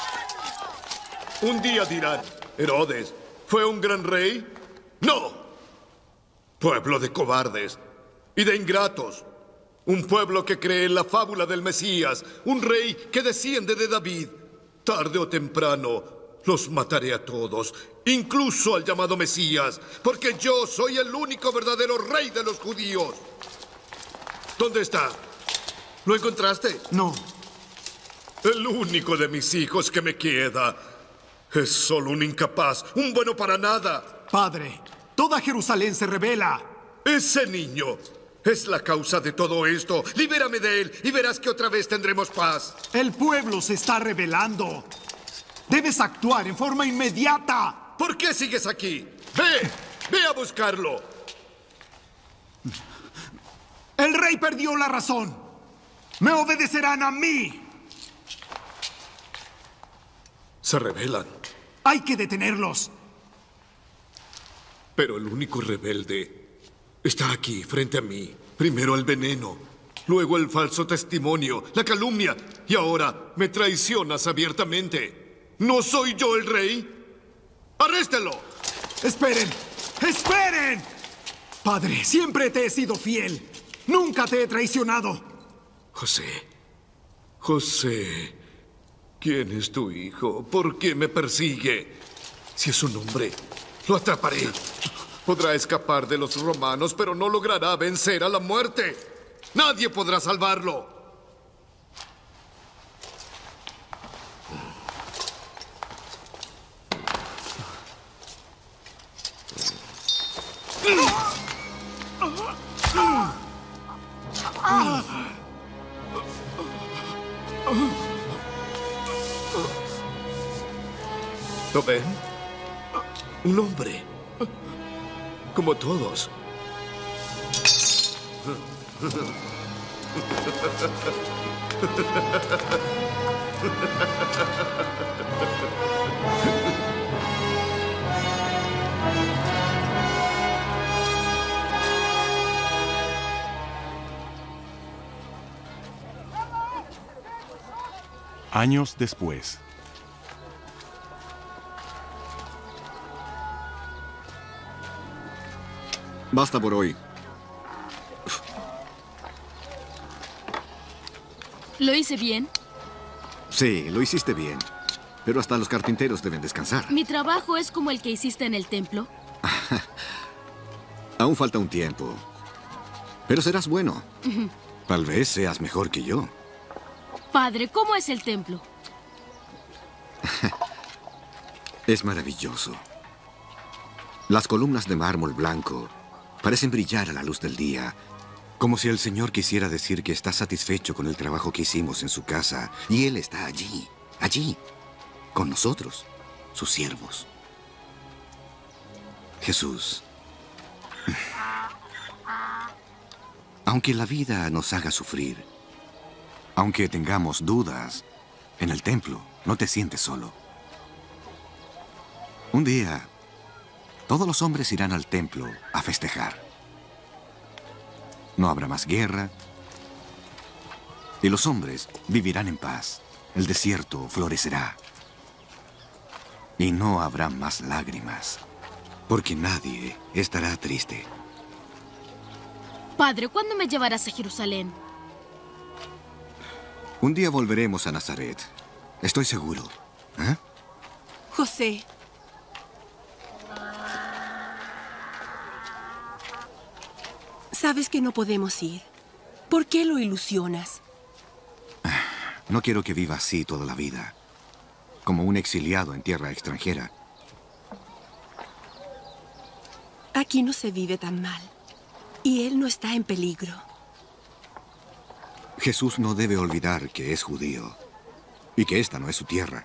Un día dirán, Herodes, ¿fue un gran rey? ¡No! Pueblo de cobardes y de ingratos. Un pueblo que cree en la fábula del Mesías, un rey que desciende de David. Tarde o temprano los mataré a todos, incluso al llamado Mesías, porque yo soy el único verdadero rey de los judíos. ¿Dónde está? ¿Lo encontraste? No. El único de mis hijos que me queda es solo un incapaz, un bueno para nada. Padre, toda Jerusalén se rebela. Ese niño es la causa de todo esto. Libérame de él y verás que otra vez tendremos paz. El pueblo se está rebelando. Debes actuar en forma inmediata. ¿Por qué sigues aquí? Ve a buscarlo. El rey perdió la razón. Me obedecerán a mí. Se rebelan. Hay que detenerlos. Pero el único rebelde está aquí, frente a mí. Primero el veneno, luego el falso testimonio, la calumnia, y ahora me traicionas abiertamente. ¿No soy yo el rey? ¡Arréstelo! ¡Esperen! ¡Esperen! Padre, siempre te he sido fiel. Nunca te he traicionado. José, ¿quién es tu hijo? ¿Por qué me persigue? Si es un hombre, lo atraparé. Podrá escapar de los romanos, pero no logrará vencer a la muerte. Nadie podrá salvarlo. ¿Lo ven? Un hombre. Como todos. Años después. Basta por hoy. ¿Lo hice bien? Sí, lo hiciste bien. Pero hasta los carpinteros deben descansar. ¿Mi trabajo es como el que hiciste en el templo? Aún falta un tiempo. Pero serás bueno. Tal vez seas mejor que yo. Padre, ¿cómo es el templo? Es maravilloso. Las columnas de mármol blanco parecen brillar a la luz del día, como si el Señor quisiera decir que está satisfecho con el trabajo que hicimos en su casa, y Él está allí, con nosotros, sus siervos. Jesús, aunque la vida nos haga sufrir, aunque tengamos dudas, en el templo no te sientes solo. Un día, todos los hombres irán al templo a festejar. No habrá más guerra. Y los hombres vivirán en paz. El desierto florecerá. Y no habrá más lágrimas. Porque nadie estará triste. Padre, ¿cuándo me llevarás a Jerusalén? Un día volveremos a Nazaret. Estoy seguro. ¿Eh? José. Sabes que no podemos ir. ¿Por qué lo ilusionas? No quiero que viva así toda la vida, como un exiliado en tierra extranjera. Aquí no se vive tan mal. Y él no está en peligro. Jesús no debe olvidar que es judío y que esta no es su tierra.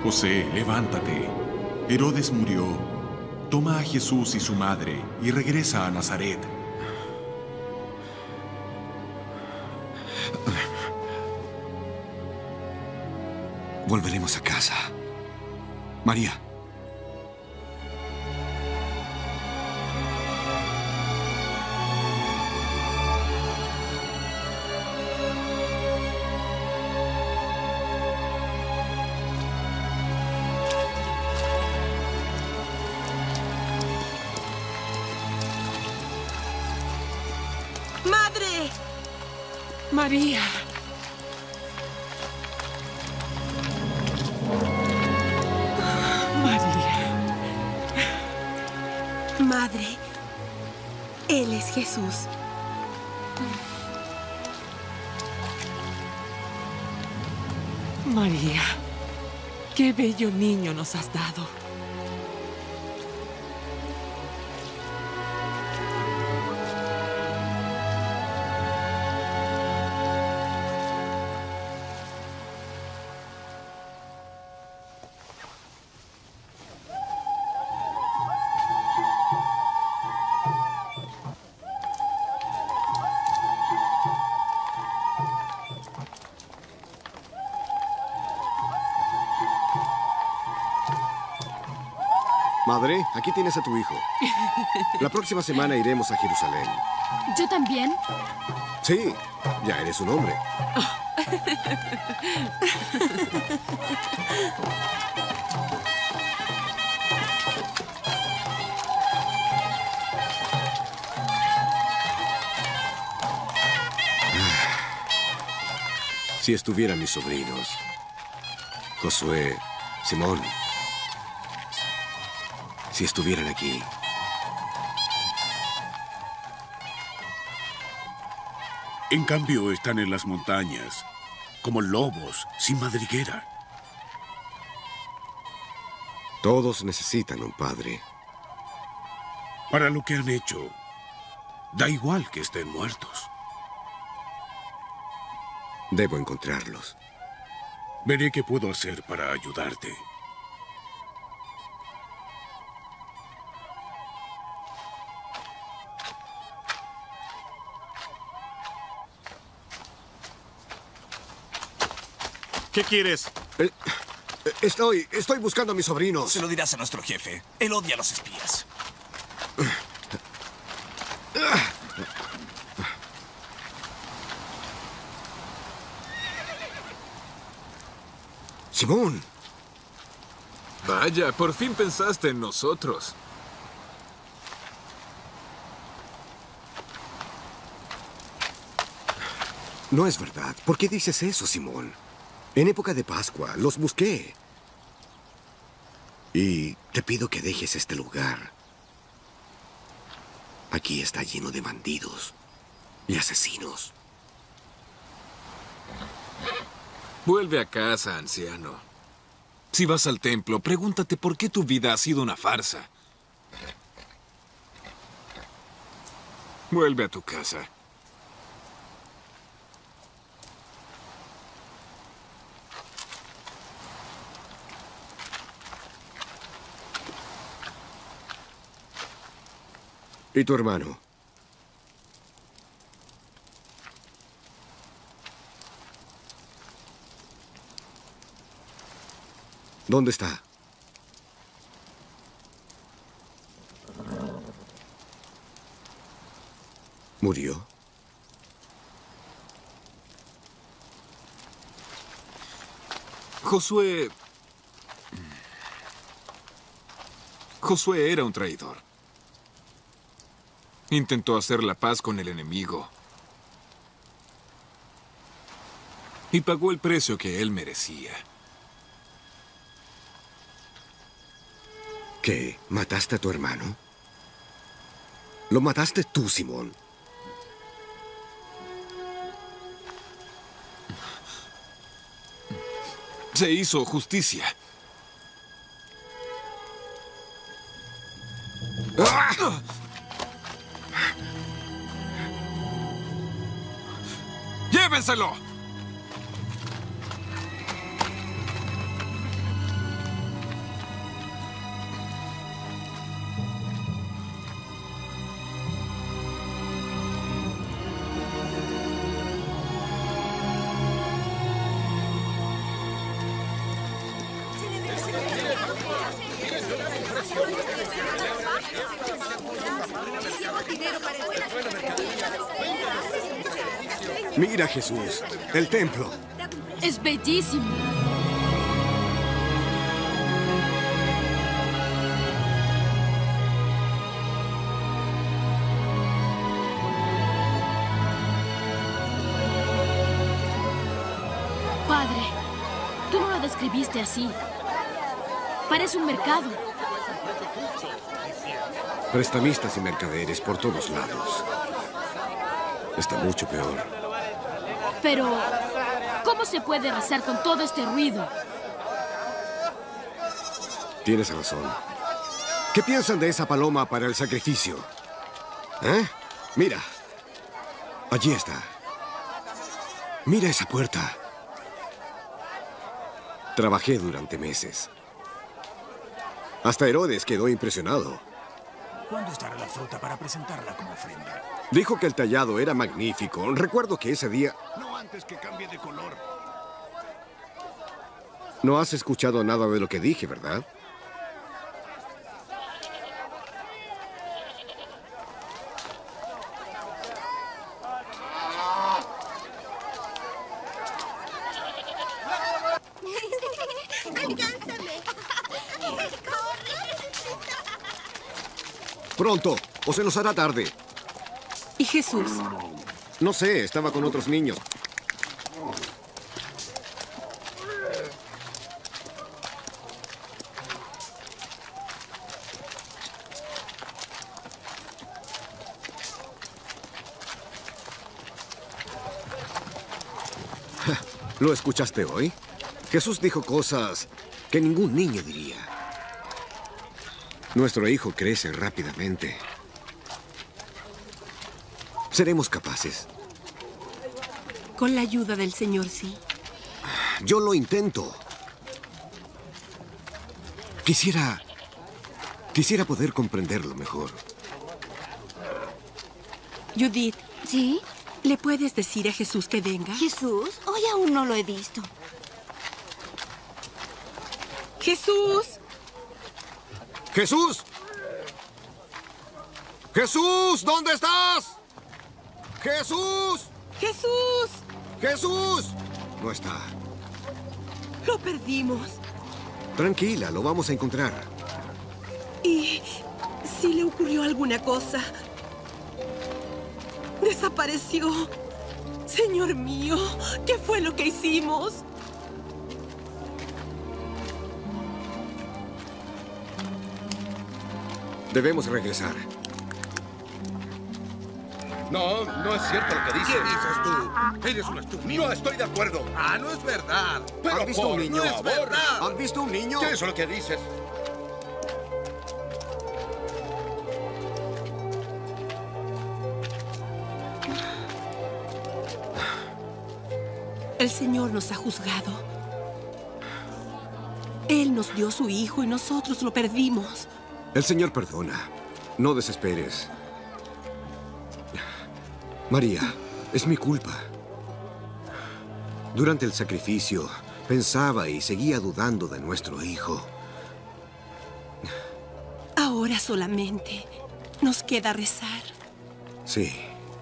José, levántate. Herodes murió. Toma a Jesús y su madre y regresa a Nazaret. Volveremos a casa. María. ¡Madre! María. Madre, Él es Jesús. María, qué bello niño nos has dado. Madre, aquí tienes a tu hijo. La próxima semana iremos a Jerusalén. ¿Yo también? Sí, ya eres un hombre. Si estuvieran mis sobrinos, Josué, Simón, si estuvieran aquí. En cambio, están en las montañas, como lobos, sin madriguera. Todos necesitan un padre. Para lo que han hecho, da igual que estén muertos. Debo encontrarlos. Veré qué puedo hacer para ayudarte. ¿Qué quieres? Estoy buscando a mis sobrinos. Se lo dirás a nuestro jefe. Él odia a los espías. Simón. Vaya, por fin pensaste en nosotros. No es verdad. ¿Por qué dices eso, Simón? En época de Pascua los busqué. Y te pido que dejes este lugar. Aquí está lleno de bandidos y asesinos. Vuelve a casa, anciano. Si vas al templo, pregúntate por qué tu vida ha sido una farsa. Vuelve a tu casa. ¿Y tu hermano? ¿Dónde está? ¿Murió? Josué era un traidor. Intentó hacer la paz con el enemigo. Y pagó el precio que él merecía. ¿Qué? ¿Mataste a tu hermano? Lo mataste tú, Simón. Se hizo justicia. ¡Llévenselo! Mira, Jesús, el templo. Es bellísimo. Padre, tú no lo describiste así. Parece un mercado. Prestamistas y mercaderes por todos lados. Está mucho peor. Pero, ¿cómo se puede rezar con todo este ruido? Tienes razón. ¿Qué piensan de esa paloma para el sacrificio? ¿Eh? Mira. Allí está. Mira esa puerta. Trabajé durante meses. Hasta Herodes quedó impresionado. ¿Cuándo estará la fruta para presentarla como ofrenda? Dijo que el tallado era magnífico. Recuerdo que ese día... No antes que cambie de color. No has escuchado nada de lo que dije, ¿verdad? Pronto, o se nos hará tarde. ¿Y Jesús? No sé, estaba con otros niños. ¿Lo escuchaste hoy? Jesús dijo cosas que ningún niño diría. Nuestro hijo crece rápidamente. Seremos capaces. Con la ayuda del Señor, sí. Yo lo intento. Quisiera poder comprenderlo mejor. Judith. ¿Sí? ¿Le puedes decir a Jesús que venga? ¿Jesús? Hoy aún no lo he visto. ¡Jesús! ¡Jesús! ¡Jesús! ¿Dónde estás? ¡Jesús! ¡Jesús! ¡Jesús! No está. Lo perdimos. Tranquila, lo vamos a encontrar. ¿Y si le ocurrió alguna cosa? Desapareció. Señor mío, ¿qué fue lo que hicimos? Debemos regresar. No, no es cierto lo que dices. ¿Qué dices tú? Eres un estúpido. No estoy de acuerdo. Ah, no es verdad. Pero ¿Han visto un niño? No es verdad. ¿Han visto un niño? ¿Qué es lo que dices? El Señor nos ha juzgado. Él nos dio su hijo y nosotros lo perdimos. El Señor perdona. No desesperes. María, es mi culpa. Durante el sacrificio, pensaba y seguía dudando de nuestro hijo. Ahora solamente nos queda rezar. Sí.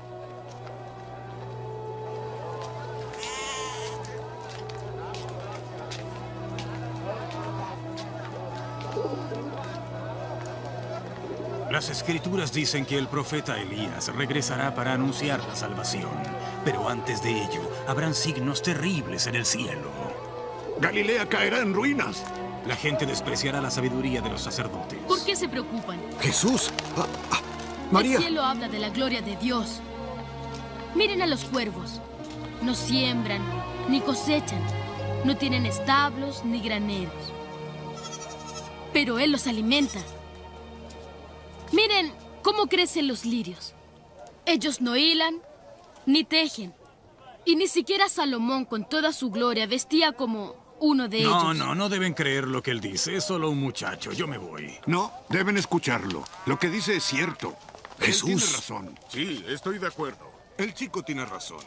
Las escrituras dicen que el profeta Elías regresará para anunciar la salvación. Pero antes de ello, habrán signos terribles en el cielo. Galilea caerá en ruinas. La gente despreciará la sabiduría de los sacerdotes. ¿Por qué se preocupan? ¡Jesús! ¡María! El cielo habla de la gloria de Dios. Miren a los cuervos. No siembran, ni cosechan. No tienen establos ni graneros. Pero Él los alimenta. Miren cómo crecen los lirios. Ellos no hilan ni tejen. Y ni siquiera Salomón, con toda su gloria, vestía como uno de ellos. No deben creer lo que él dice. Es solo un muchacho. Yo me voy. No, deben escucharlo. Lo que dice es cierto. Jesús. Él tiene razón. Sí, estoy de acuerdo. El chico tiene razón.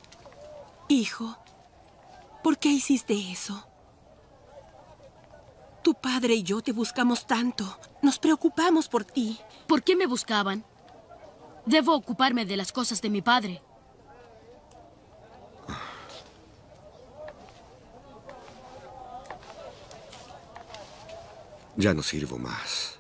Hijo, ¿por qué hiciste eso? Tu padre y yo te buscamos tanto. Nos preocupamos por ti. ¿Por qué me buscaban? Debo ocuparme de las cosas de mi padre. Ya no sirvo más.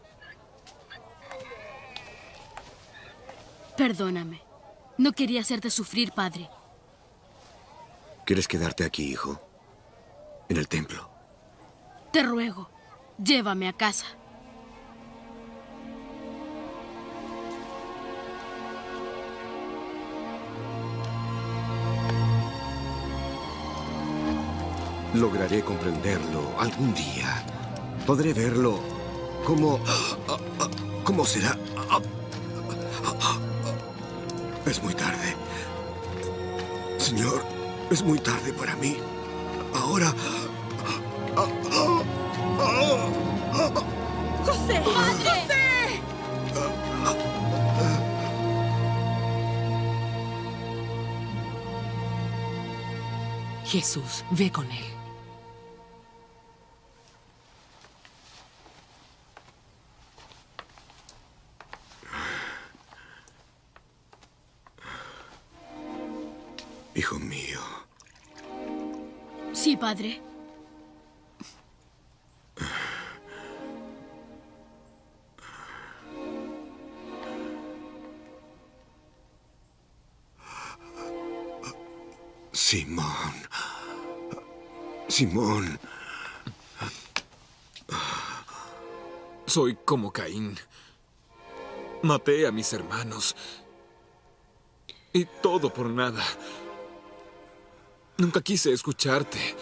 Perdóname. No quería hacerte sufrir, padre. ¿Quieres quedarte aquí, hijo? En el templo. Te ruego, llévame a casa. Lograré comprenderlo algún día. Podré verlo como... ¿Cómo será? Es muy tarde. Señor, es muy tarde para mí. Ahora... ¡José! ¡José! Jesús, ve con él. Hijo mío. Sí, padre. Simón. Simón. Soy como Caín. Maté a mis hermanos. Y todo por nada. Nunca quise escucharte.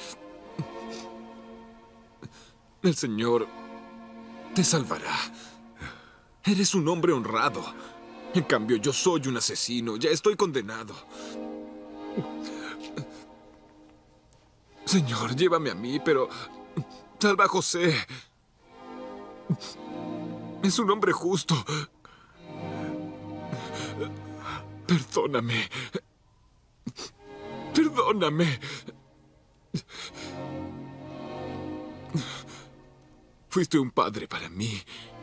El Señor te salvará. Eres un hombre honrado. En cambio, yo soy un asesino. Ya estoy condenado. Señor, llévame a mí, pero salva a José. Es un hombre justo. Perdóname. Perdóname. Fuiste un padre para mí.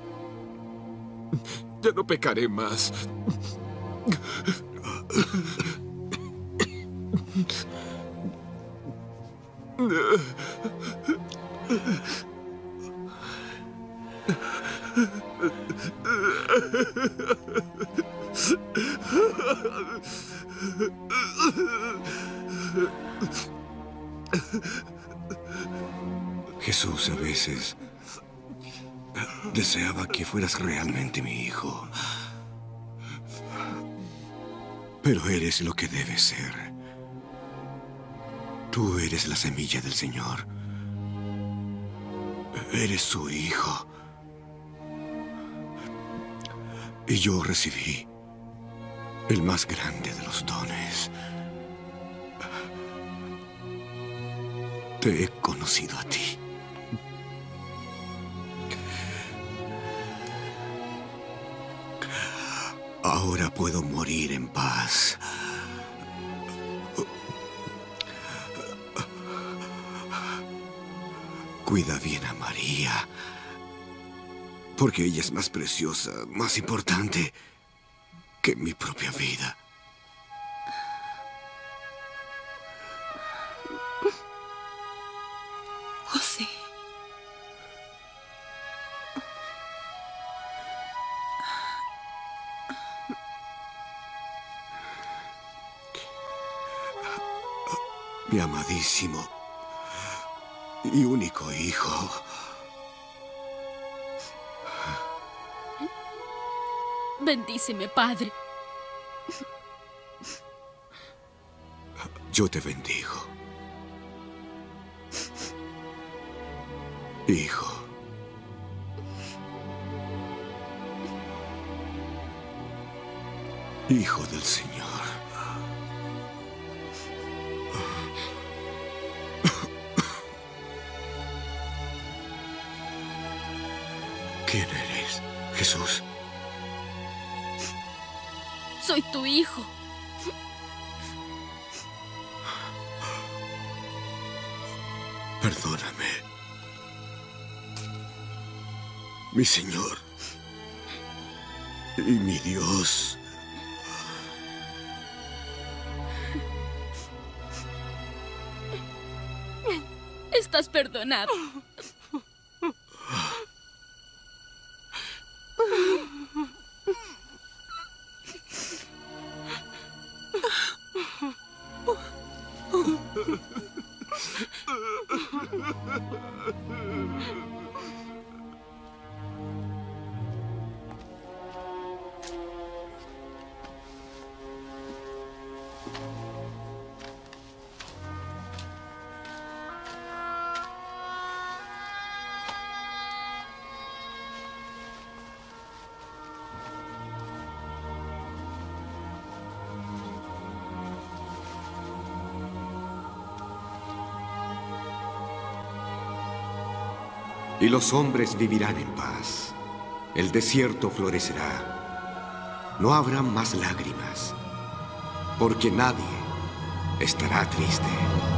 Ya no pecaré más. Jesús, a veces deseaba que fueras realmente mi hijo. Pero eres lo que debes ser. Tú eres la semilla del Señor. Eres su hijo. Y yo recibí el más grande de los dones. Te he conocido a ti. Ahora puedo morir en paz. Cuida bien a María, porque ella es más preciosa, más importante que mi propia vida. José. Mi amadísimo y único hijo. Bendíceme, Padre. Yo te bendigo. Hijo. Hijo del Señor. ¿Quién eres, Jesús? Soy tu hijo. Perdóname. mi Señor y mi Dios. Estás perdonado. Y los hombres vivirán en paz. El desierto florecerá. No habrá más lágrimas, porque nadie estará triste.